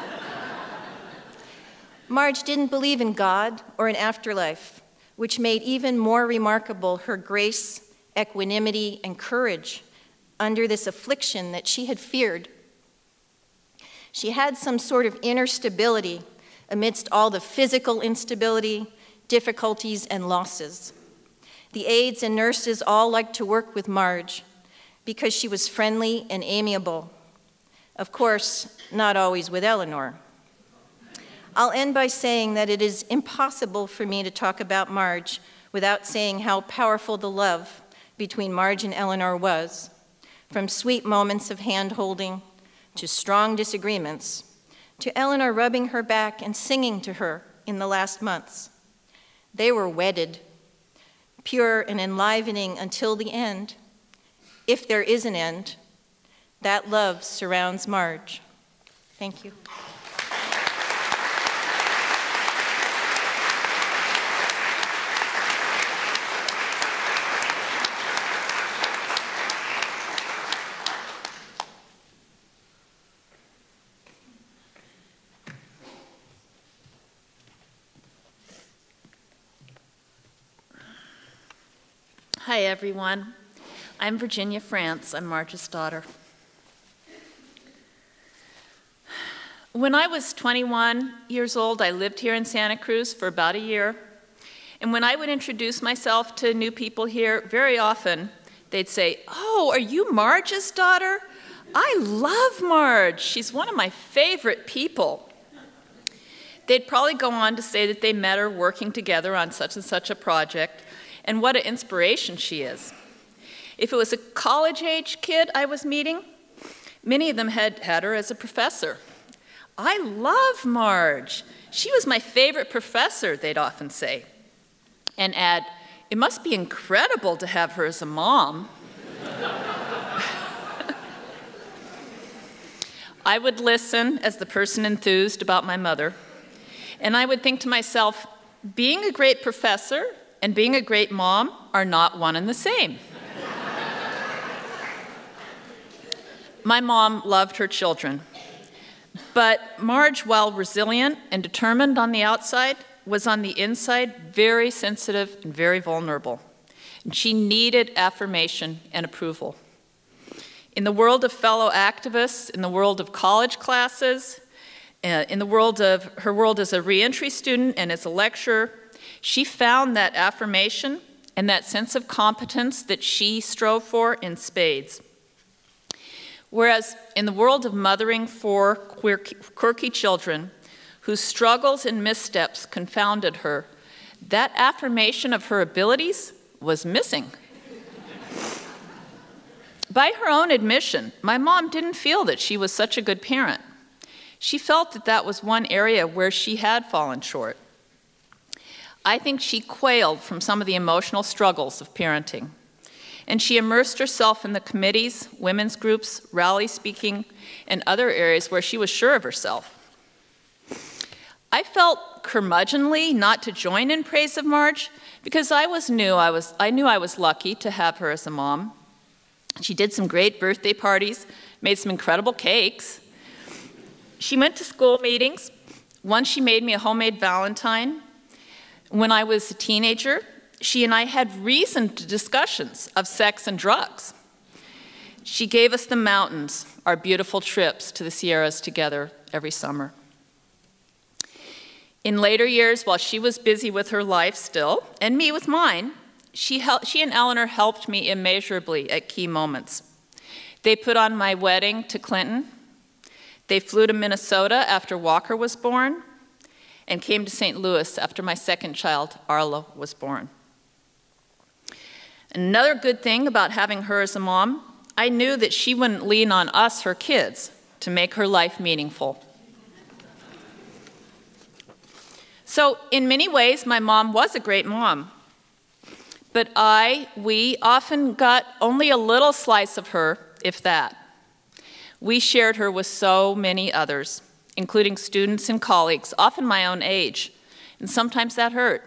Marge didn't believe in God or an afterlife, which made even more remarkable her grace, equanimity, and courage under this affliction that she had feared. She had some sort of inner stability amidst all the physical instability, difficulties, and losses. The aides and nurses all liked to work with Marge. because she was friendly and amiable. Of course, not always with Eleanor. I'll end by saying that it is impossible for me to talk about Marge without saying how powerful the love between Marge and Eleanor was, from sweet moments of hand-holding to strong disagreements, to Eleanor rubbing her back and singing to her in the last months. They were wedded, pure and enlivening until the end. If there is an end, that love surrounds Marge. Thank you. Hi, everyone. I'm Virginia France. I'm Marge's daughter. When I was 21 years old, I lived here in Santa Cruz for about a year. And when I would introduce myself to new people here, very often they'd say, "Oh, are you Marge's daughter? I love Marge. She's one of my favorite people." They'd probably go on to say that they met her working together on such and such a project, and what an inspiration she is. If it was a college-age kid I was meeting, many of them had her as a professor. "I love Marge. She was my favorite professor," they'd often say. And add, "It must be incredible to have her as a mom." I would listen as the person enthused about my mother, and I would think to myself, being a great professor and being a great mom are not one and the same. My mom loved her children, but Marge, while resilient and determined on the outside, was on the inside very sensitive and very vulnerable. And she needed affirmation and approval. In the world of fellow activists, in the world of college classes, in the world of her world as a reentry student and as a lecturer, she found that affirmation and that sense of competence that she strove for in spades. Whereas in the world of mothering for quirky children whose struggles and missteps confounded her, that affirmation of her abilities was missing. By her own admission, my mom didn't feel that she was such a good parent. She felt that that was one area where she had fallen short. I think she quailed from some of the emotional struggles of parenting. And she immersed herself in the committees, women's groups, rally speaking, and other areas where she was sure of herself. I felt curmudgeonly not to join in praise of Marge because I knew I was lucky to have her as a mom. She did some great birthday parties, made some incredible cakes. She went to school meetings. Once she made me a homemade Valentine. When I was a teenager, she and I had reasoned discussions of sex and drugs. She gave us the mountains, our beautiful trips to the Sierras together every summer. In later years, while she was busy with her life still, and me with mine, she and Eleanor helped me immeasurably at key moments. They put on my wedding to Clinton. They flew to Minnesota after Walker was born, and came to St. Louis after my second child, Arla, was born. Another good thing about having her as a mom, I knew that she wouldn't lean on us, her kids, to make her life meaningful. So in many ways, my mom was a great mom. But we often got only a little slice of her, if that. We shared her with so many others, including students and colleagues, often my own age, and sometimes that hurt.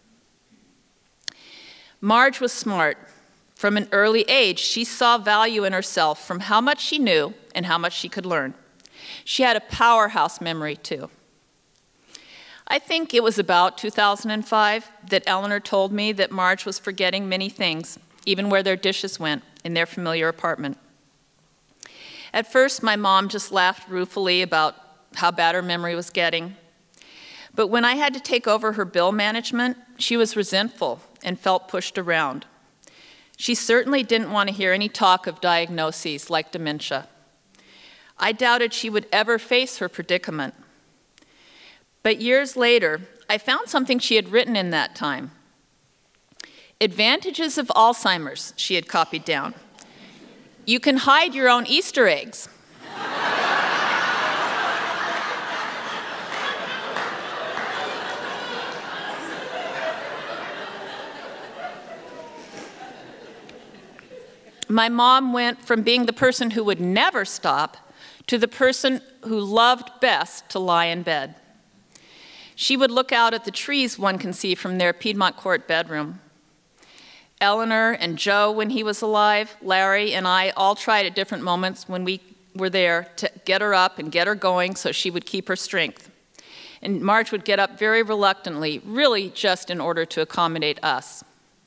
Marge was smart. From an early age, she saw value in herself from how much she knew and how much she could learn. She had a powerhouse memory, too. I think it was about 2005 that Eleanor told me that Marge was forgetting many things, even where their dishes went in their familiar apartment. At first, my mom just laughed ruefully about how bad her memory was getting. But when I had to take over her bill management, she was resentful and felt pushed around. She certainly didn't want to hear any talk of diagnoses like dementia. I doubted she would ever face her predicament. But years later, I found something she had written in that time. Advantages of Alzheimer's, she had copied down. You can hide your own Easter eggs. My mom went from being the person who would never stop to the person who loved best to lie in bed. She would look out at the trees one can see from their Piedmont Court bedroom. Eleanor and Joe when he was alive, Larry and I all tried at different moments when we were there to get her up and get her going so she would keep her strength. And Marge would get up very reluctantly, really just in order to accommodate us.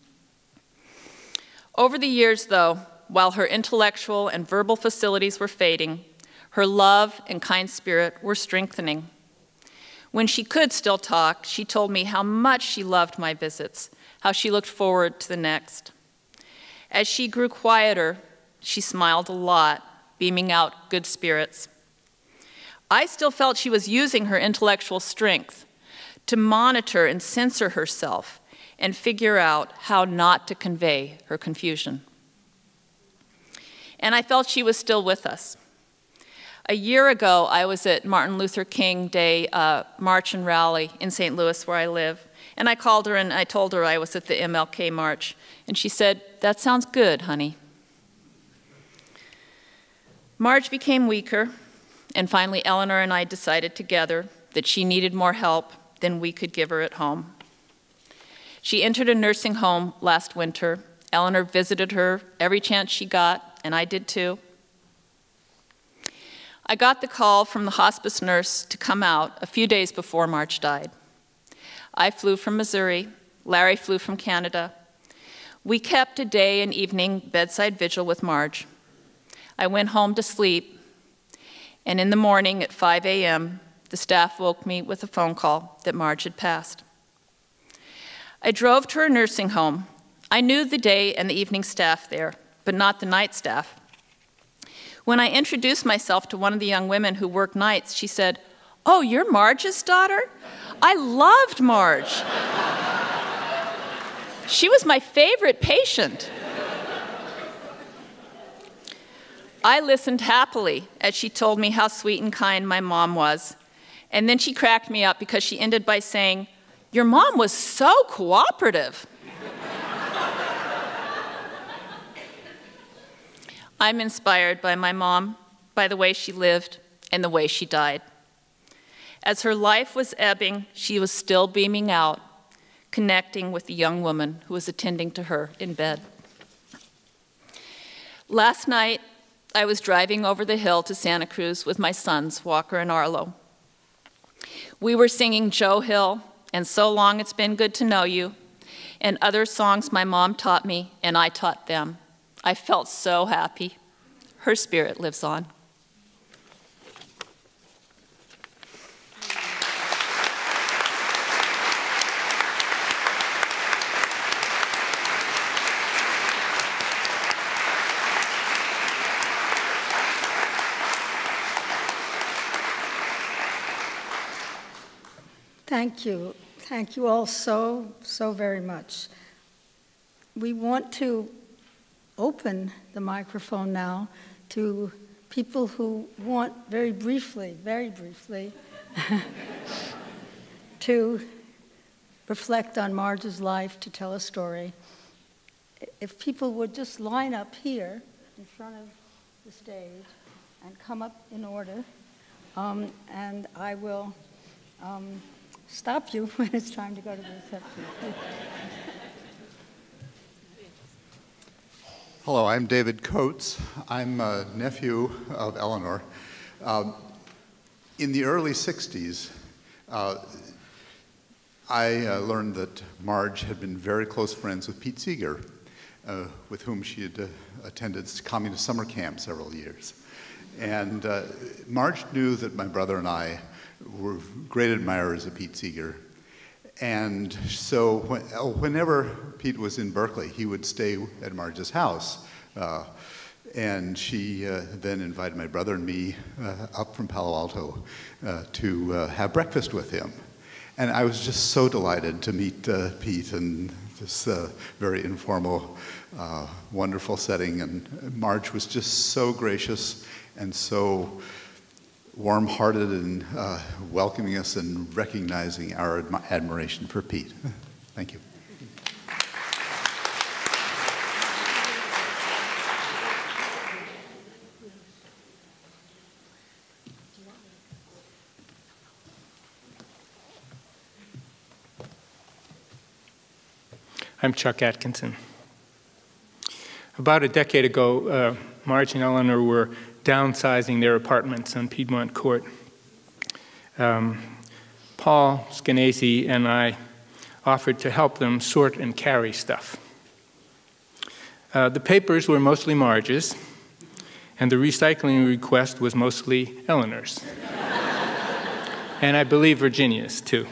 Over the years, though, while her intellectual and verbal facilities were fading, her love and kind spirit were strengthening. When she could still talk, she told me how much she loved my visits, how she looked forward to the next. As she grew quieter, she smiled a lot, beaming out good spirits. I still felt she was using her intellectual strength to monitor and censor herself and figure out how not to convey her confusion. And I felt she was still with us. A year ago, I was at Martin Luther King Day March and Rally in St. Louis, where I live. And I called her and I told her I was at the MLK March. And she said, "That sounds good, honey." Marge became weaker, and finally Eleanor and I decided together that she needed more help than we could give her at home. She entered a nursing home last winter. Eleanor visited her every chance she got, and I did too. I got the call from the hospice nurse to come out a few days before Marge died. I flew from Missouri. Larry flew from Canada. We kept a day and evening bedside vigil with Marge. I went home to sleep, and in the morning at 5 a.m., the staff woke me with a phone call that Marge had passed. I drove to her nursing home. I knew the day and the evening staff there, but not the night staff. When I introduced myself to one of the young women who worked nights, she said, "Oh, you're Marge's daughter? I loved Marge. She was my favorite patient." I listened happily as she told me how sweet and kind my mom was. And then she cracked me up because she ended by saying, "Your mom was so cooperative." I'm inspired by my mom, by the way she lived and the way she died. As her life was ebbing, she was still beaming out, connecting with the young woman who was attending to her in bed. Last night, I was driving over the hill to Santa Cruz with my sons, Walker and Arlo. We were singing Joe Hill and So Long It's Been Good to Know You, and other songs my mom taught me and I taught them. I felt so happy. Her spirit lives on. Thank you. Thank you all so very much. We want to open the microphone now to people who want very briefly, to reflect on Marge's life, to tell a story. If people would just line up here in front of the stage and come up in order, and I will stop you when it's time to go to the reception. Hello, I'm David Coates. I'm a nephew of Eleanor. In the early 60s, I learned that Marge had been very close friends with Pete Seeger, with whom she had attended communist summer camp several years. And Marge knew that my brother and I were great admirers of Pete Seeger. And so whenever Pete was in Berkeley, he would stay at Marge's house. And she then invited my brother and me up from Palo Alto to have breakfast with him. And I was just so delighted to meet Pete in this very informal, wonderful setting. And Marge was just so gracious and so warm-hearted and welcoming us and recognizing our admiration for Pete. Thank you. I'm Chuck Atkinson. About a decade ago, Marge and Eleanor were downsizing their apartments on Piedmont Court. Paul Skenazy and I offered to help them sort and carry stuff. The papers were mostly Marge's, and the recycling request was mostly Eleanor's. And I believe Virginia's, too.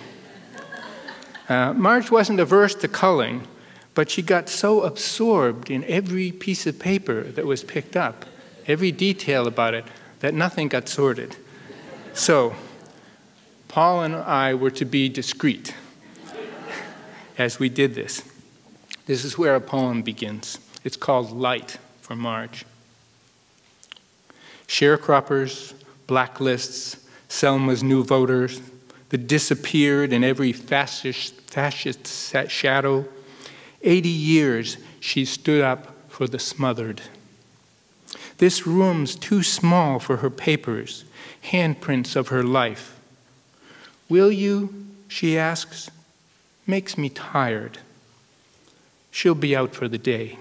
Marge wasn't averse to culling, but she got so absorbed in every piece of paper that was picked up, every detail about it, that nothing got sorted. So Paul and I were to be discreet as we did this. This is where a poem begins. It's called Light for Marge. Sharecroppers, blacklists, Selma's new voters, the disappeared in every fascist shadow. 80 years she stood up for the smothered. This room's too small for her papers, handprints of her life. Will you, she asks, makes me tired. She'll be out for the day.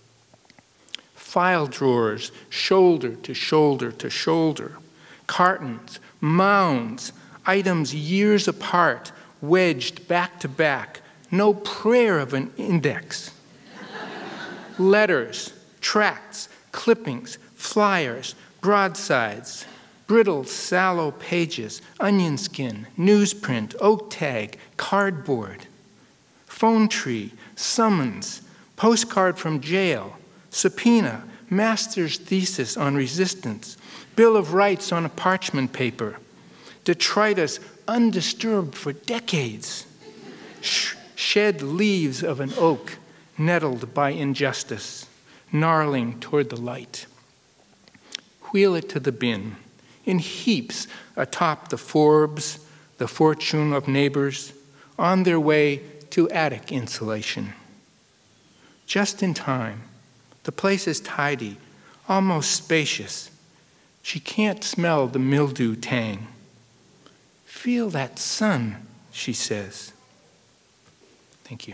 File drawers, shoulder to shoulder to shoulder, cartons, mounds, items years apart, wedged back to back, no prayer of an index. Letters, tracts, clippings, flyers, broadsides, brittle, sallow pages, onion skin, newsprint, oak tag, cardboard, phone tree, summons, postcard from jail, subpoena, master's thesis on resistance, Bill of Rights on a parchment paper, detritus undisturbed for decades, shed leaves of an oak nettled by injustice, gnarling toward the light. Wheel it to the bin, in heaps atop the Forbes, the Fortune of neighbors, on their way to attic insulation. Just in time. The place is tidy, almost spacious. She can't smell the mildew tang. Feel that sun, she says. Thank you.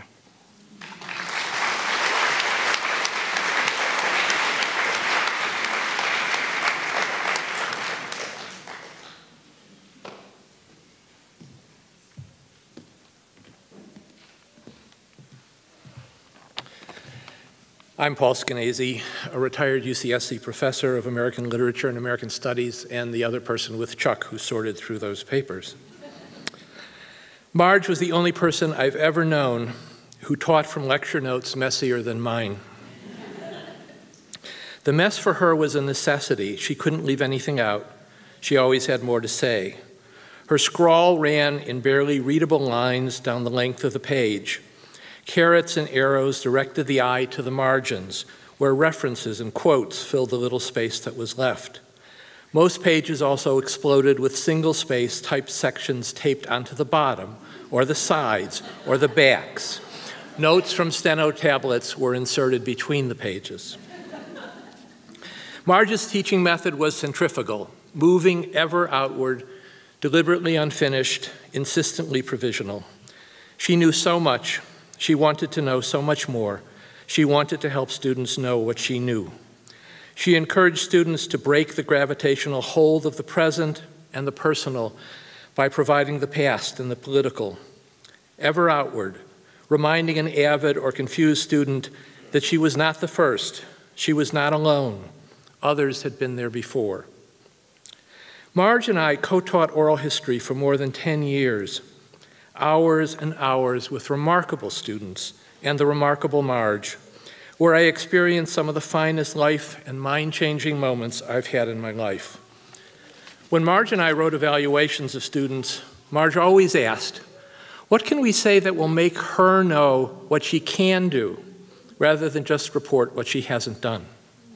I'm Paul Skenazy, a retired UCSC professor of American Literature and American Studies, and the other person with Chuck who sorted through those papers. Marge was the only person I've ever known who taught from lecture notes messier than mine. The mess for her was a necessity. She couldn't leave anything out. She always had more to say. Her scrawl ran in barely readable lines down the length of the page. Carrots and arrows directed the eye to the margins, where references and quotes filled the little space that was left. Most pages also exploded with single-space typed sections taped onto the bottom, or the sides, or the backs. Notes from steno tablets were inserted between the pages. Marge's teaching method was centrifugal, moving ever outward, deliberately unfinished, insistently provisional. She knew so much. She wanted to know so much more. She wanted to help students know what she knew. She encouraged students to break the gravitational hold of the present and the personal by providing the past and the political, ever outward, reminding an avid or confused student that she was not the first, she was not alone. Others had been there before. Marge and I co-taught oral history for more than 10 years. hours and hours with remarkable students and the remarkable Marge, where I experienced some of the finest life and mind-changing moments I've had in my life. When Marge and I wrote evaluations of students, Marge always asked, what can we say that will make her know what she can do, rather than just report what she hasn't done?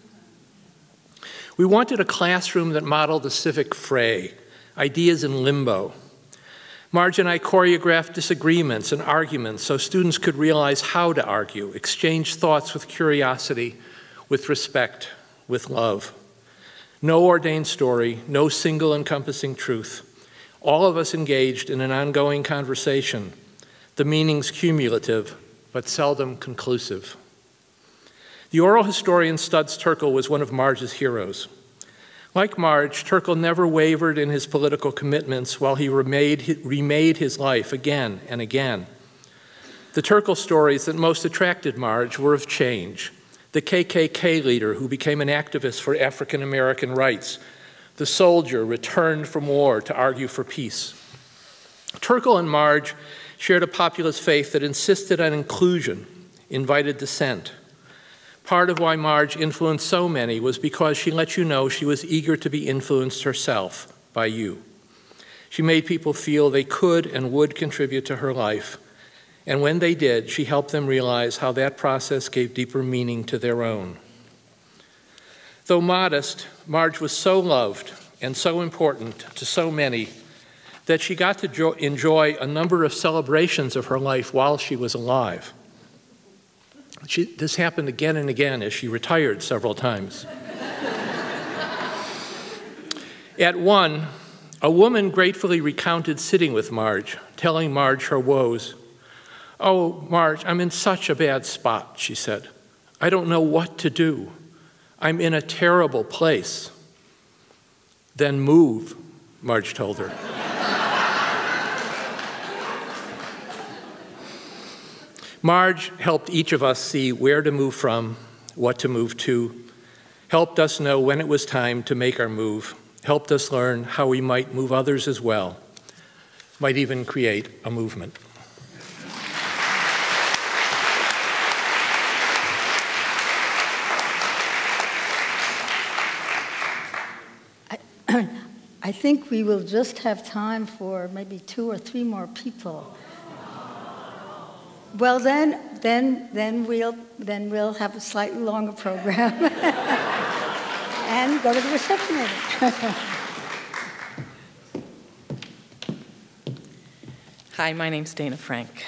We wanted a classroom that modeled the civic fray, ideas in limbo. Marge and I choreographed disagreements and arguments so students could realize how to argue, exchange thoughts with curiosity, with respect, with love. No ordained story, no single encompassing truth. All of us engaged in an ongoing conversation, the meanings cumulative, but seldom conclusive. The oral historian Studs Terkel was one of Marge's heroes. Like Marge, Terkel never wavered in his political commitments while he remade his life again and again. The Terkel stories that most attracted Marge were of change. The KKK leader who became an activist for African American rights, the soldier returned from war to argue for peace. Terkel and Marge shared a populist faith that insisted on inclusion, invited dissent. Part of why Marge influenced so many was because she let you know she was eager to be influenced herself by you. She made people feel they could and would contribute to her life, and when they did, she helped them realize how that process gave deeper meaning to their own. Though modest, Marge was so loved and so important to so many that she got to enjoy a number of celebrations of her life while she was alive. This happened again and again as she retired several times. At one, a woman gratefully recounted sitting with Marge, telling Marge her woes. "Oh, Marge, I'm in such a bad spot," she said. "I don't know what to do. I'm in a terrible place." "Then move," Marge told her. Marge helped each of us see where to move from, what to move to, helped us know when it was time to make our move, helped us learn how we might move others as well, might even create a movement. I think we will just have time for maybe 2 or 3 more people. Well, then we'll have a slightly longer program and go to the reception area. Hi, my name's Dana Frank.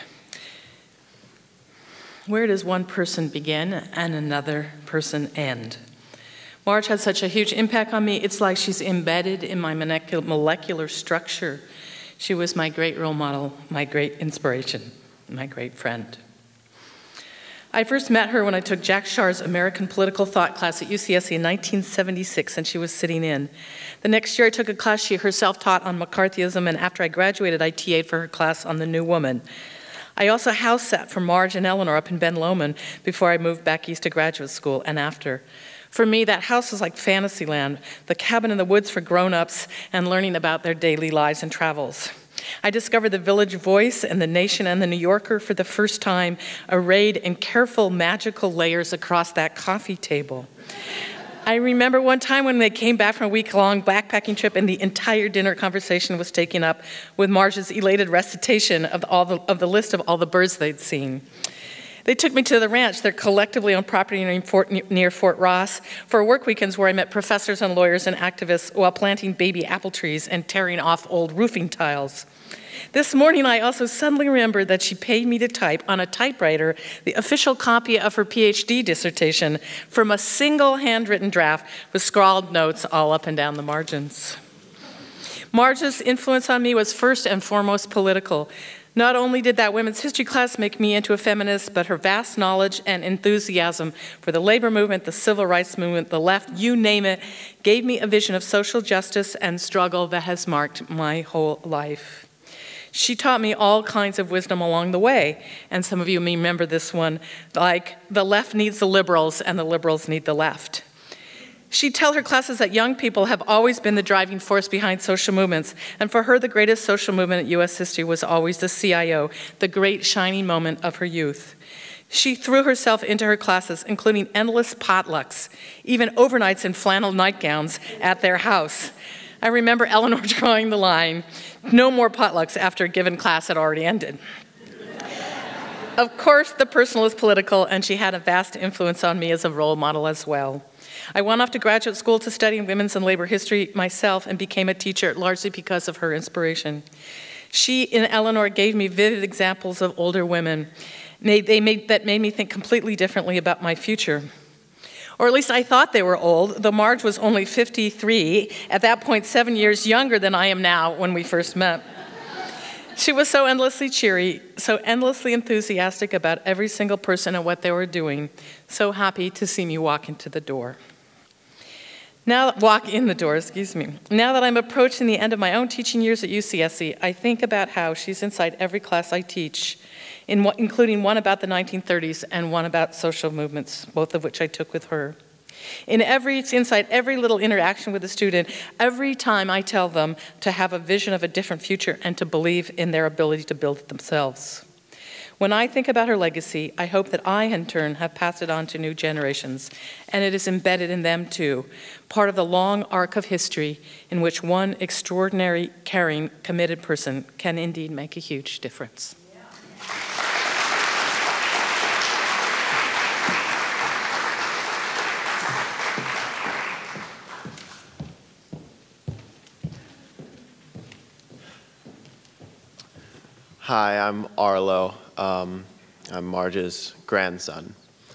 Where does one person begin and another person end? Marge had such a huge impact on me, it's like she's embedded in my molecular structure. She was my great role model, my great inspiration, my great friend. I first met her when I took Jack Shar's American Political Thought class at UCSC in 1976, and she was sitting in. The next year I took a class she herself taught on McCarthyism, and after I graduated, I TA'd for her class on The New Woman. I also house sat for Marge and Eleanor up in Ben Lomond before I moved back east to graduate school and after. For me, that house was like Fantasyland, the cabin in the woods for grown-ups and learning about their daily lives and travels. I discovered the Village Voice and the Nation and the New Yorker for the first time, arrayed in careful, magical layers across that coffee table. I remember one time when they came back from a week-long backpacking trip and the entire dinner conversation was taken up with Marge's elated recitation of the list of all the birds they'd seen. They took me to the ranch. They're collectively on property near Fort Ross for work weekends where I met professors and lawyers and activists while planting baby apple trees and tearing off old roofing tiles. This morning, I also suddenly remembered that she paid me to type on a typewriter the official copy of her PhD dissertation from a single handwritten draft with scrawled notes all up and down the margins. Marge's influence on me was first and foremost political. Not only did that women's history class make me into a feminist, but her vast knowledge and enthusiasm for the labor movement, the civil rights movement, the left, you name it, gave me a vision of social justice and struggle that has marked my whole life. She taught me all kinds of wisdom along the way, and some of you may remember this one, like the left needs the liberals and the liberals need the left. She'd tell her classes that young people have always been the driving force behind social movements, and for her, the greatest social movement in U.S. history was always the CIO, the great shining moment of her youth. She threw herself into her classes, including endless potlucks, even overnights in flannel nightgowns at their house. I remember Eleanor drawing the line, no more potlucks after a given class had already ended. Of course, the personal is political, and she had a vast influence on me as a role model as well. I went off to graduate school to study women's and labor history myself and became a teacher largely because of her inspiration. She and Eleanor gave me vivid examples of older women that made me think completely differently about my future. Or at least I thought they were old, though Marge was only 53, at that point 7 years younger than I am now when we first met. She was so endlessly cheery, so endlessly enthusiastic about every single person and what they were doing, so happy to see me walk in the door. Now that I'm approaching the end of my own teaching years at UCSC, I think about how she's inside every class I teach, including one about the 1930s and one about social movements, both of which I took with her. It's inside every little interaction with a student, every time I tell them to have a vision of a different future and to believe in their ability to build it themselves. When I think about her legacy, I hope that I, in turn, have passed it on to new generations, and it is embedded in them too, part of the long arc of history in which one extraordinary, caring, committed person can indeed make a huge difference. Hi, I'm Arlo. I'm Marge's grandson.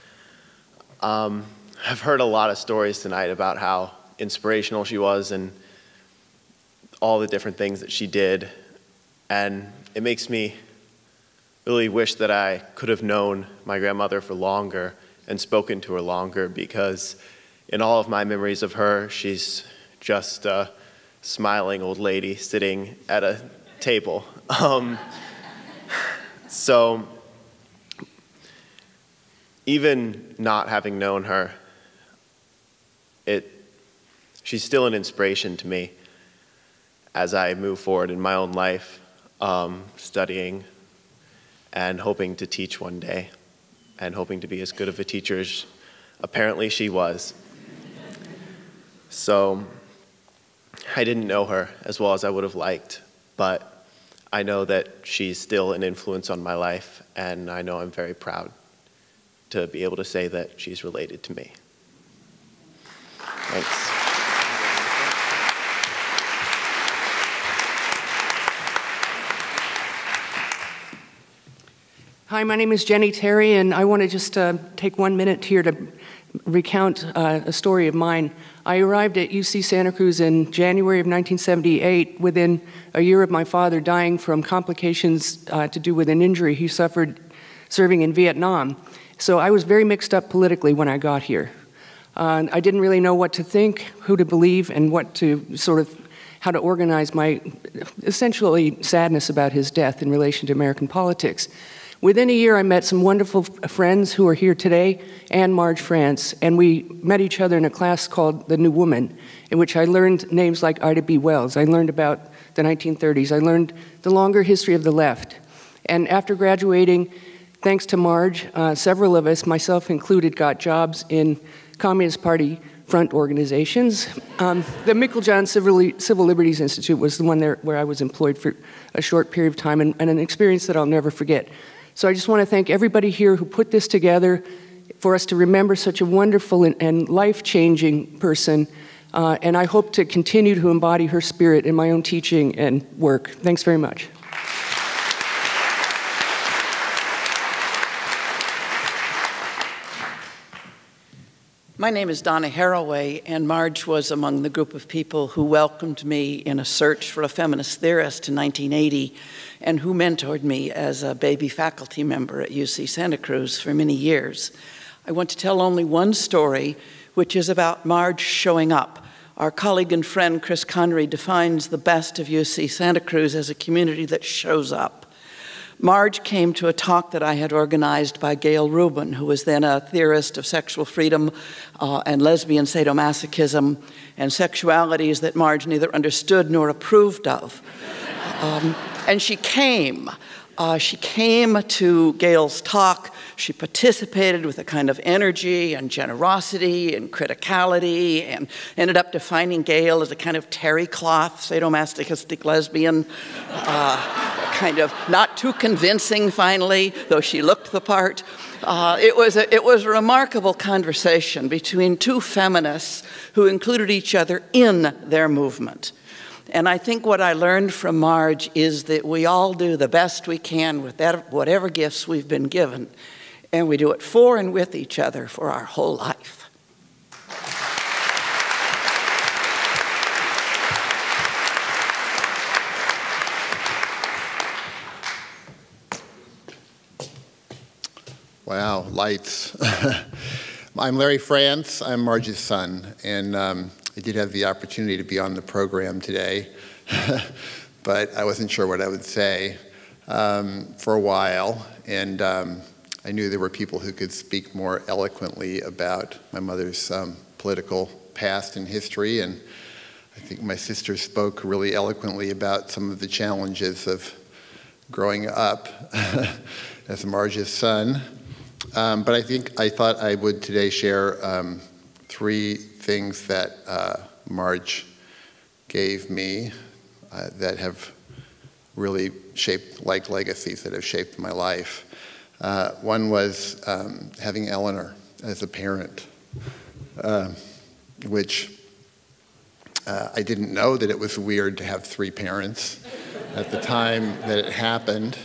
I've heard a lot of stories tonight about how inspirational she was and all the different things that she did. And it makes me really wish that I could have known my grandmother for longer and spoken to her longer, because in all of my memories of her, she's just a smiling old lady sitting at a table. So even not having known her, she's still an inspiration to me as I move forward in my own life, studying and hoping to teach one day and hoping to be as good of a teacher as apparently she was. So I didn't know her as well as I would have liked, but I know that she's still an influence on my life, and I know I'm very proud to be able to say that she's related to me. Thanks. Hi, my name is Jenny Terry, and I want to just take 1 minute here to recount a story of mine. I arrived at UC Santa Cruz in January of 1978, within a year of my father dying from complications to do with an injury he suffered serving in Vietnam. So I was very mixed up politically when I got here. I didn't really know what to think, who to believe, and how to organize my essentially sadness about his death in relation to American politics. Within a year, I met some wonderful friends who are here today, and Marge France, and we met each other in a class called The New Woman, in which I learned names like Ida B. Wells. I learned about the 1930s. I learned the longer history of the left. And after graduating, thanks to Marge, several of us, myself included, got jobs in Communist Party front organizations. The Meiklejohn Civil Liberties Institute was the one there where I was employed for a short period of time, and an experience that I'll never forget. So I just want to thank everybody here who put this together for us to remember such a wonderful and life-changing person, and I hope to continue to embody her spirit in my own teaching and work. Thanks very much. My name is Donna Haraway, and Marge was among the group of people who welcomed me in a search for a feminist theorist in 1980, and who mentored me as a baby faculty member at UC Santa Cruz for many years. I want to tell only one story, which is about Marge showing up. Our colleague and friend Chris Connery defines the best of UC Santa Cruz as a community that shows up. Marge came to a talk that I had organized by Gail Rubin, who was then a theorist of sexual freedom and lesbian sadomasochism and sexualities that Marge neither understood nor approved of. And she came. She came to Gail's talk. She participated with a kind of energy and generosity and criticality and ended up defining Gail as a kind of terry cloth, sadomasochistic lesbian, kind of not too convincing finally, though she looked the part. It was a remarkable conversation between two feminists who included each other in their movement. And I think what I learned from Marge is that we all do the best we can with whatever gifts we've been given, and we do it for and with each other for our whole life. Wow, lights. I'm Larry France. I'm Marge's son, and I did have the opportunity to be on the program today, but I wasn't sure what I would say for a while, and I knew there were people who could speak more eloquently about my mother's political past and history, and I think my sister spoke really eloquently about some of the challenges of growing up as Marge's son. But I thought I would today share 3 things that Marge gave me that have really shaped, like legacies that have shaped my life. One was having Eleanor as a parent, which I didn't know that it was weird to have 3 parents at the time that it happened.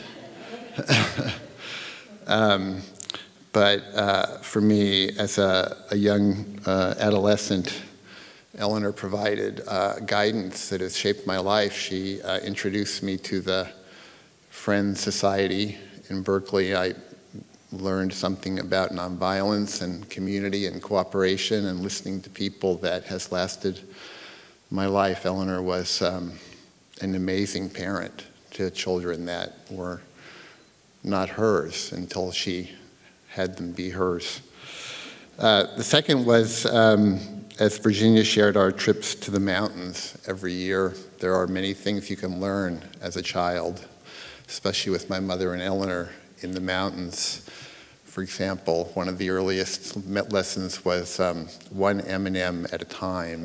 But for me, as a young adolescent, Eleanor provided guidance that has shaped my life. She introduced me to the Friends Society in Berkeley. I learned something about nonviolence and community and cooperation and listening to people that has lasted my life. Eleanor was an amazing parent to children that were not hers until she had them be hers. The second was, as Virginia shared, our trips to the mountains every year. There are many things you can learn as a child, especially with my mother and Eleanor in the mountains. For example, one of the earliest lessons was one M&M at a time.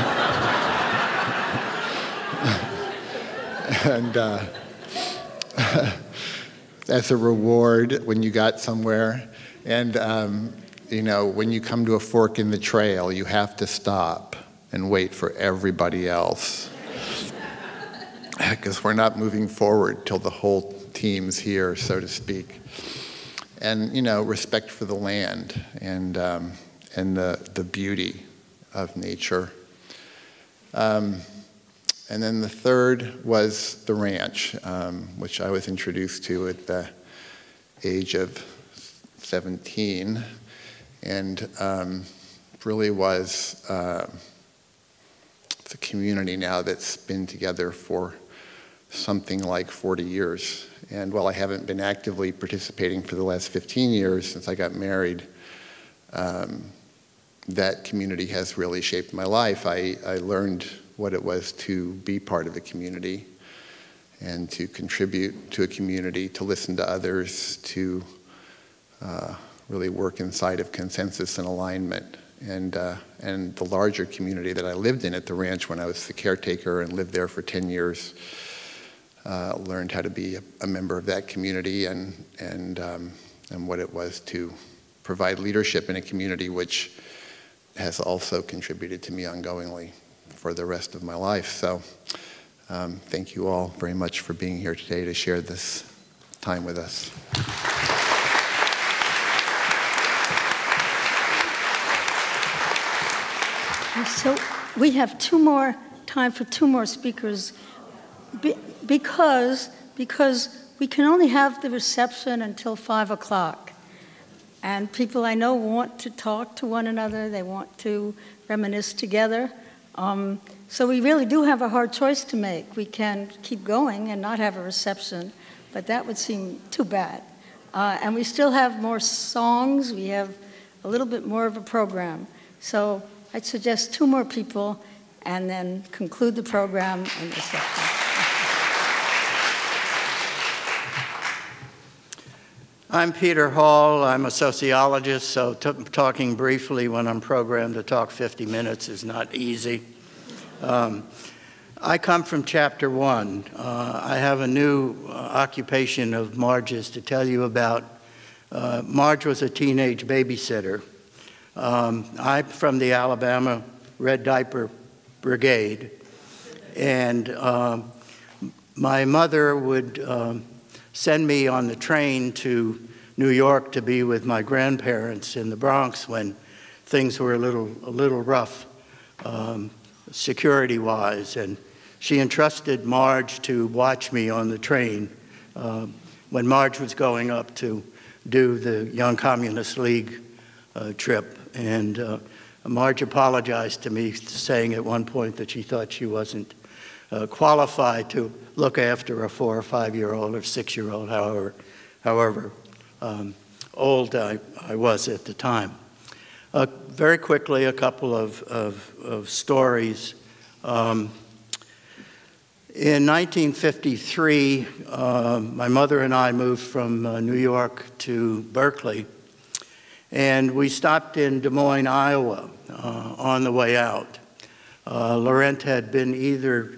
And as a reward when you got somewhere. And you know, when you come to a fork in the trail, you have to stop and wait for everybody else. Because we're not moving forward till the whole team's here, so to speak. And you know, respect for the land and the beauty of nature. And then the third was the ranch, which I was introduced to at the age of 17, and really was it's a community now that's been together for something like 40 years. And while I haven't been actively participating for the last 15 years since I got married, that community has really shaped my life. I learned what it was to be part of a community and to contribute to a community, to listen to others, to really work inside of consensus and alignment. And the larger community that I lived in at the ranch when I was the caretaker and lived there for 10 years, learned how to be a member of that community and what it was to provide leadership in a community, which has also contributed to me ongoingly for the rest of my life. So thank you all very much for being here today to share this time with us. So we have time for 2 more speakers because we can only have the reception until 5 o'clock. And people I know want to talk to one another. They want to reminisce together. So we really do have a hard choice to make. We can keep going and not have a reception, but that would seem too bad. And we still have more songs. We have a little bit more of a program. So I'd suggest 2 more people and then conclude the program in the section. I'm Peter Hall. I'm a sociologist, so talking briefly when I'm programmed to talk 50 minutes is not easy. I come from Chapter 1. I have a new occupation of Marge's to tell you about. Marge was a teenage babysitter. I'm from the Alabama Red Diaper Brigade, and my mother would send me on the train to New York to be with my grandparents in the Bronx when things were a little rough security-wise, and she entrusted Marge to watch me on the train when Marge was going up to do the Young Communist League trip. And Marge apologized to me, saying at one point that she thought she wasn't qualified to look after a 4 or 5-year-old or 6-year-old, however old I was at the time. Very quickly, a couple of stories. In 1953, my mother and I moved from New York to Berkeley, and we stopped in Des Moines, Iowa on the way out. Laurent had been either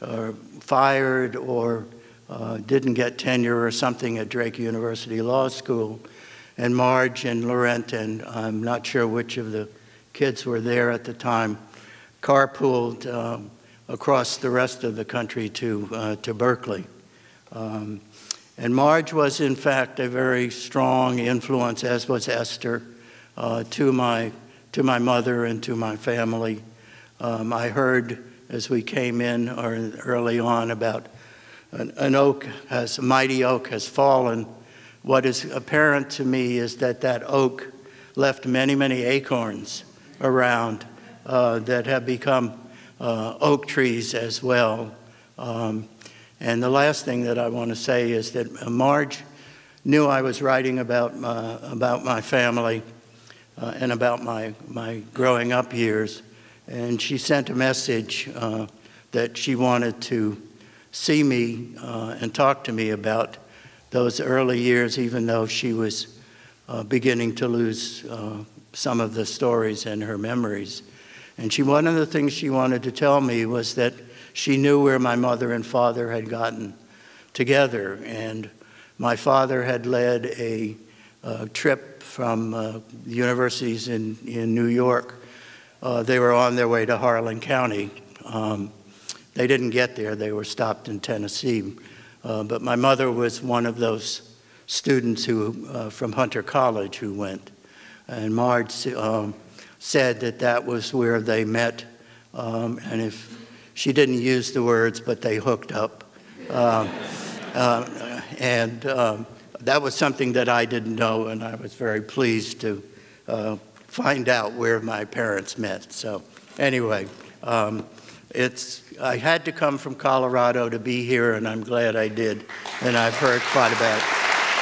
fired or didn't get tenure or something at Drake University Law School, and Marge and Laurent, and I'm not sure which of the kids were there at the time, carpooled across the rest of the country to Berkeley. And Marge was, in fact, a very strong influence, as was Esther, to my mother and to my family. I heard as we came in early on about an oak, a mighty oak has fallen. What is apparent to me is that that oak left many, many acorns around that have become oak trees as well. And the last thing that I want to say is that Marge knew I was writing about my family and about my growing up years, and she sent a message that she wanted to see me and talk to me about those early years, even though she was beginning to lose some of the stories and her memories. And one of the things she wanted to tell me was that she knew where my mother and father had gotten together. And my father had led a trip from the universities in New York. They were on their way to Harlan County. They didn't get there. They were stopped in Tennessee. But my mother was one of those students who, from Hunter College who went. And Marge said that that was where they met. And if she didn't use the words, but they hooked up. And that was something that I didn't know, and I was very pleased to find out where my parents met. So anyway, I had to come from Colorado to be here, and I'm glad I did, and I've heard quite about it.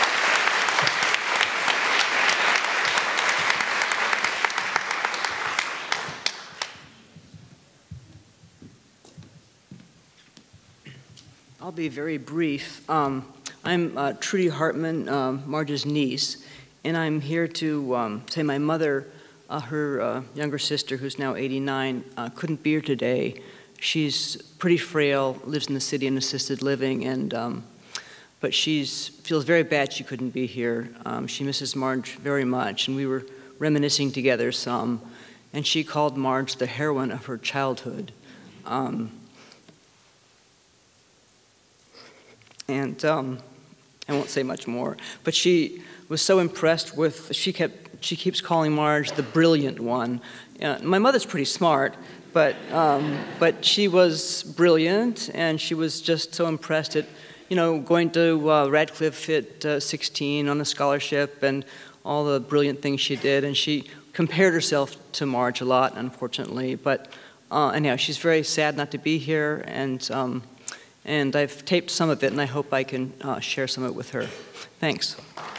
I'll be very brief. I'm Trudy Hartman, Marge's niece, and I'm here to say my mother, her younger sister, who's now 89, couldn't be here today. She's pretty frail, lives in the city in assisted living, and but feels very bad she couldn't be here. She misses Marge very much, and we were reminiscing together some, and she called Marge the heroine of her childhood. And I won't say much more, but she was so impressed with, she keeps calling Marge the brilliant one. My mother's pretty smart, but she was brilliant, and she was just so impressed at, going to Radcliffe at 16 on a scholarship and all the brilliant things she did, and she compared herself to Marge a lot, unfortunately, but anyhow, she's very sad not to be here, and And I've taped some of it, and I hope I can share some of it with her. Thanks.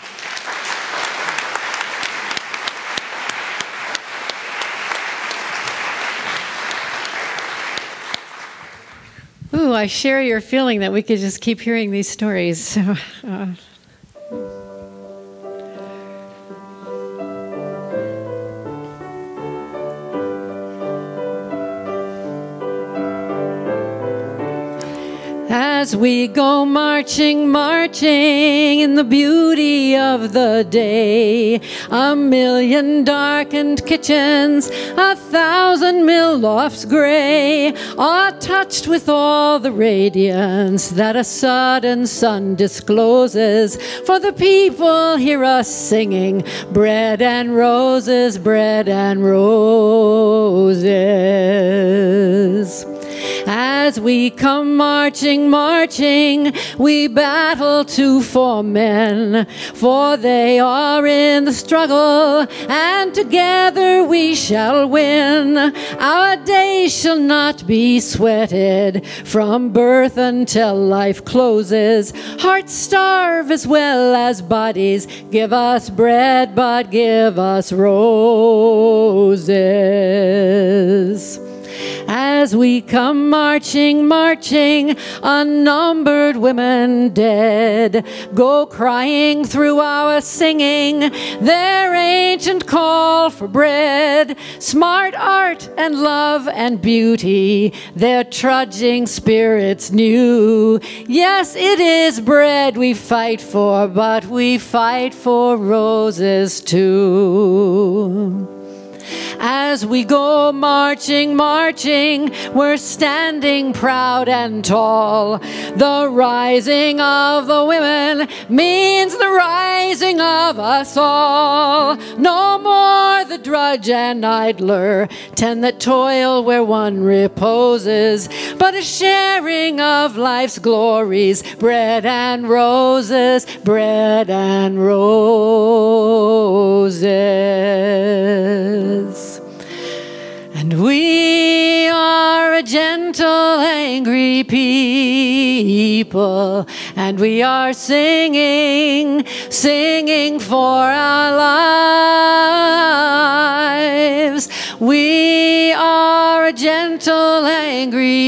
Ooh, I share your feeling that we could just keep hearing these stories. As we go marching, marching in the beauty of the day, 1,000,000 darkened kitchens, 1,000 mill lofts gray, are touched with all the radiance that a sudden sun discloses. For the people hear us singing, bread and roses, bread and roses. As we come marching, marching, we battle to for men, for they are in the struggle, and together we shall win. Our days shall not be sweated from birth until life closes. Hearts starve as well as bodies. Give us bread, but give us roses. As we come marching, marching, unnumbered women dead go crying through our singing their ancient call for bread. Smart art and love and beauty, their trudging spirits new. Yes, it is bread we fight for, but we fight for roses too. As we go marching, marching, we're standing proud and tall. The rising of the women means the rising of us all. No more the drudge and idler, 10 that toil where one reposes, but a sharing of life's glories, bread and roses, bread and roses. And we are a gentle, angry people, and we are singing, singing for our lives. We are a gentle, angry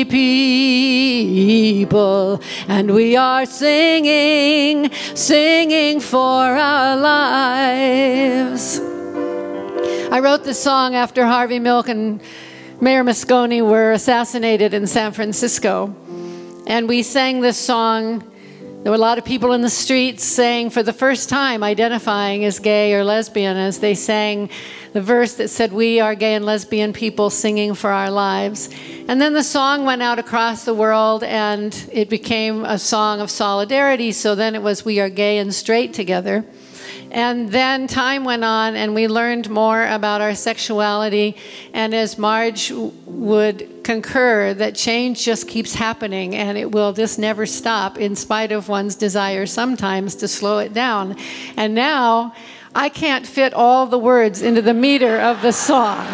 people, and we are singing, singing for our lives. I wrote this song after Harvey Milk and Mayor Moscone were assassinated in San Francisco. And we sang this song. There were a lot of people in the streets saying for the first time, identifying as gay or lesbian, as they sang the verse that said, "We are gay and lesbian people singing for our lives." And then the song went out across the world and it became a song of solidarity. So then it was, "We are gay and straight together." And then time went on and we learned more about our sexuality. And as Marge would concur, that change just keeps happening and it will just never stop in spite of one's desire sometimes to slow it down. And now I can't fit all the words into the meter of the song.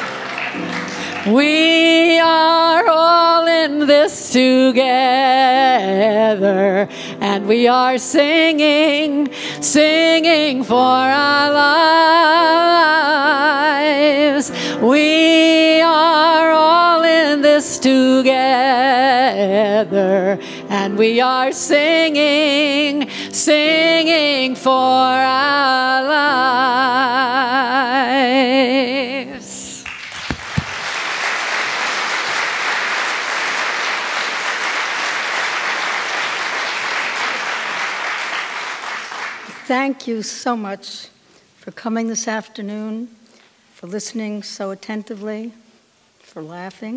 We are all in this together, and we are singing, singing for our lives. We are all in this together, and we are singing, singing for our lives. Thank you so much for coming this afternoon, for listening so attentively, for laughing,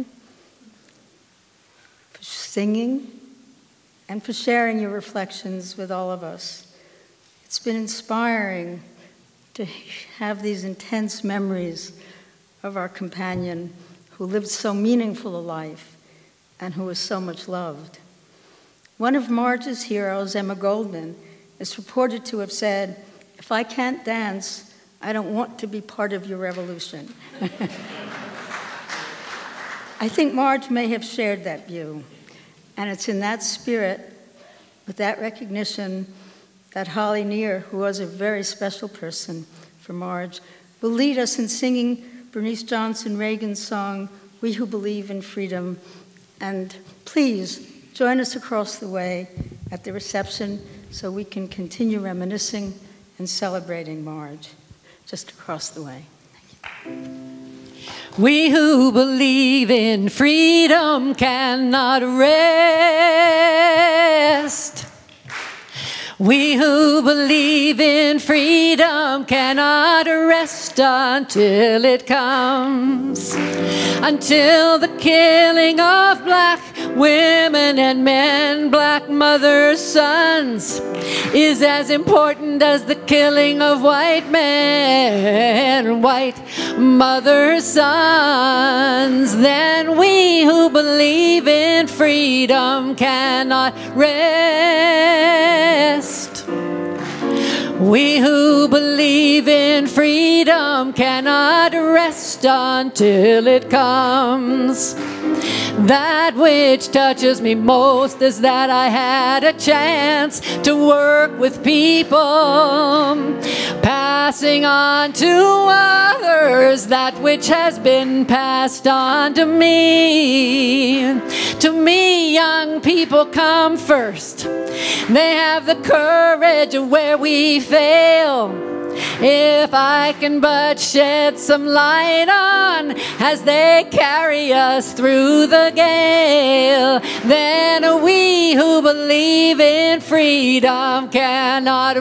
for singing, and for sharing your reflections with all of us. It's been inspiring to have these intense memories of our companion who lived so meaningful a life and who was so much loved. One of Marge's heroes, Emma Goldman, is reported to have said, "If I can't dance, I don't want to be part of your revolution." I think Marge may have shared that view. And it's in that spirit, with that recognition, that Holly Near, who was a very special person for Marge, will lead us in singing Bernice Johnson Reagan's song, We Who Believe in Freedom. And please join us across the way at the reception so we can continue reminiscing and celebrating Marge just across the way. We who believe in freedom cannot rest. We who believe in freedom cannot rest until it comes. Until the killing of black women and men, black mothers, sons, is as important as the killing of white men, white mothers, sons. Then we who believe in freedom cannot rest. We who believe in freedom cannot rest until it comes. That which touches me most is that I had a chance to work with people, passing on to others that which has been passed on to me. To me, young people come first. They have the courage of where we fail. If I can but shed some light on as they carry us through the gale, then we who believe in freedom cannot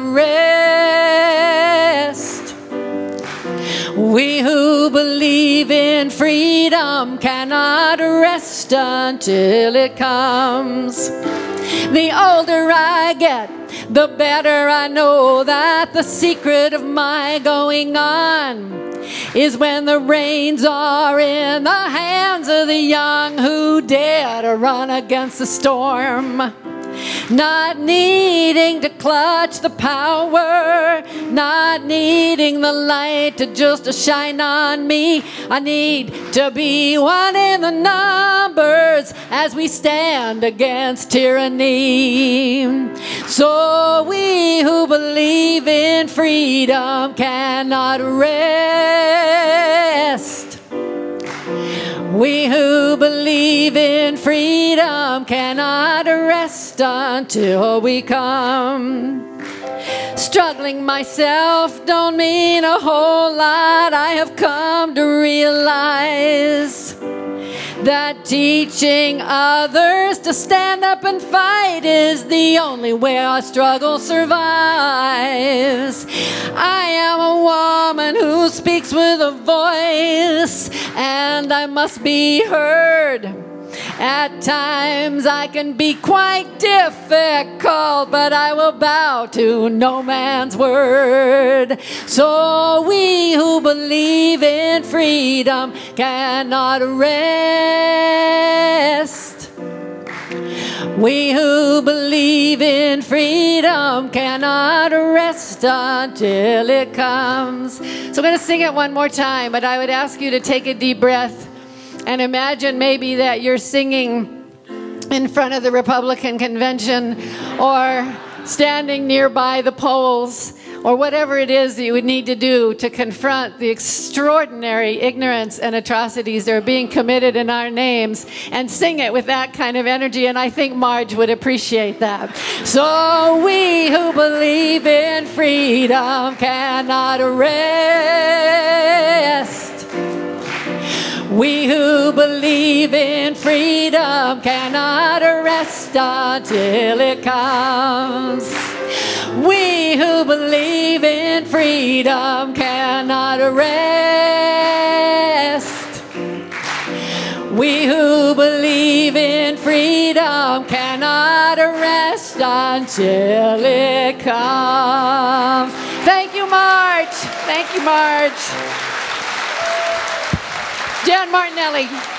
rest. We who believe in freedom cannot rest until it comes. The older I get, the better I know that the secret of my going on is when the reins are in the hands of the young who dare to run against the storm. Not needing to clutch the power, not needing the light to just shine on me. I need to be one in the numbers as we stand against tyranny. So we who believe in freedom cannot rest. We who believe in freedom cannot rest until we come. Struggling myself don't mean a whole lot. I have come to realize that teaching others to stand up and fight is the only way our struggle survives. I am a woman who speaks with a voice, and I must be heard. At times I can be quite difficult, but I will bow to no man's word. So we who believe in freedom cannot rest. We who believe in freedom cannot rest until it comes. So I'm going to sing it one more time, but I would ask you to take a deep breath and imagine maybe that you're singing in front of the Republican convention or standing nearby the polls or whatever it is that you would need to do to confront the extraordinary ignorance and atrocities that are being committed in our names, and sing it with that kind of energy, and I think Marge would appreciate that. So we who believe in freedom cannot rest. We who believe in freedom cannot rest until it comes. We who believe in freedom cannot rest. We who believe in freedom cannot rest until it comes. Thank you, Marge. Thank you, Marge. Jan Martinelli.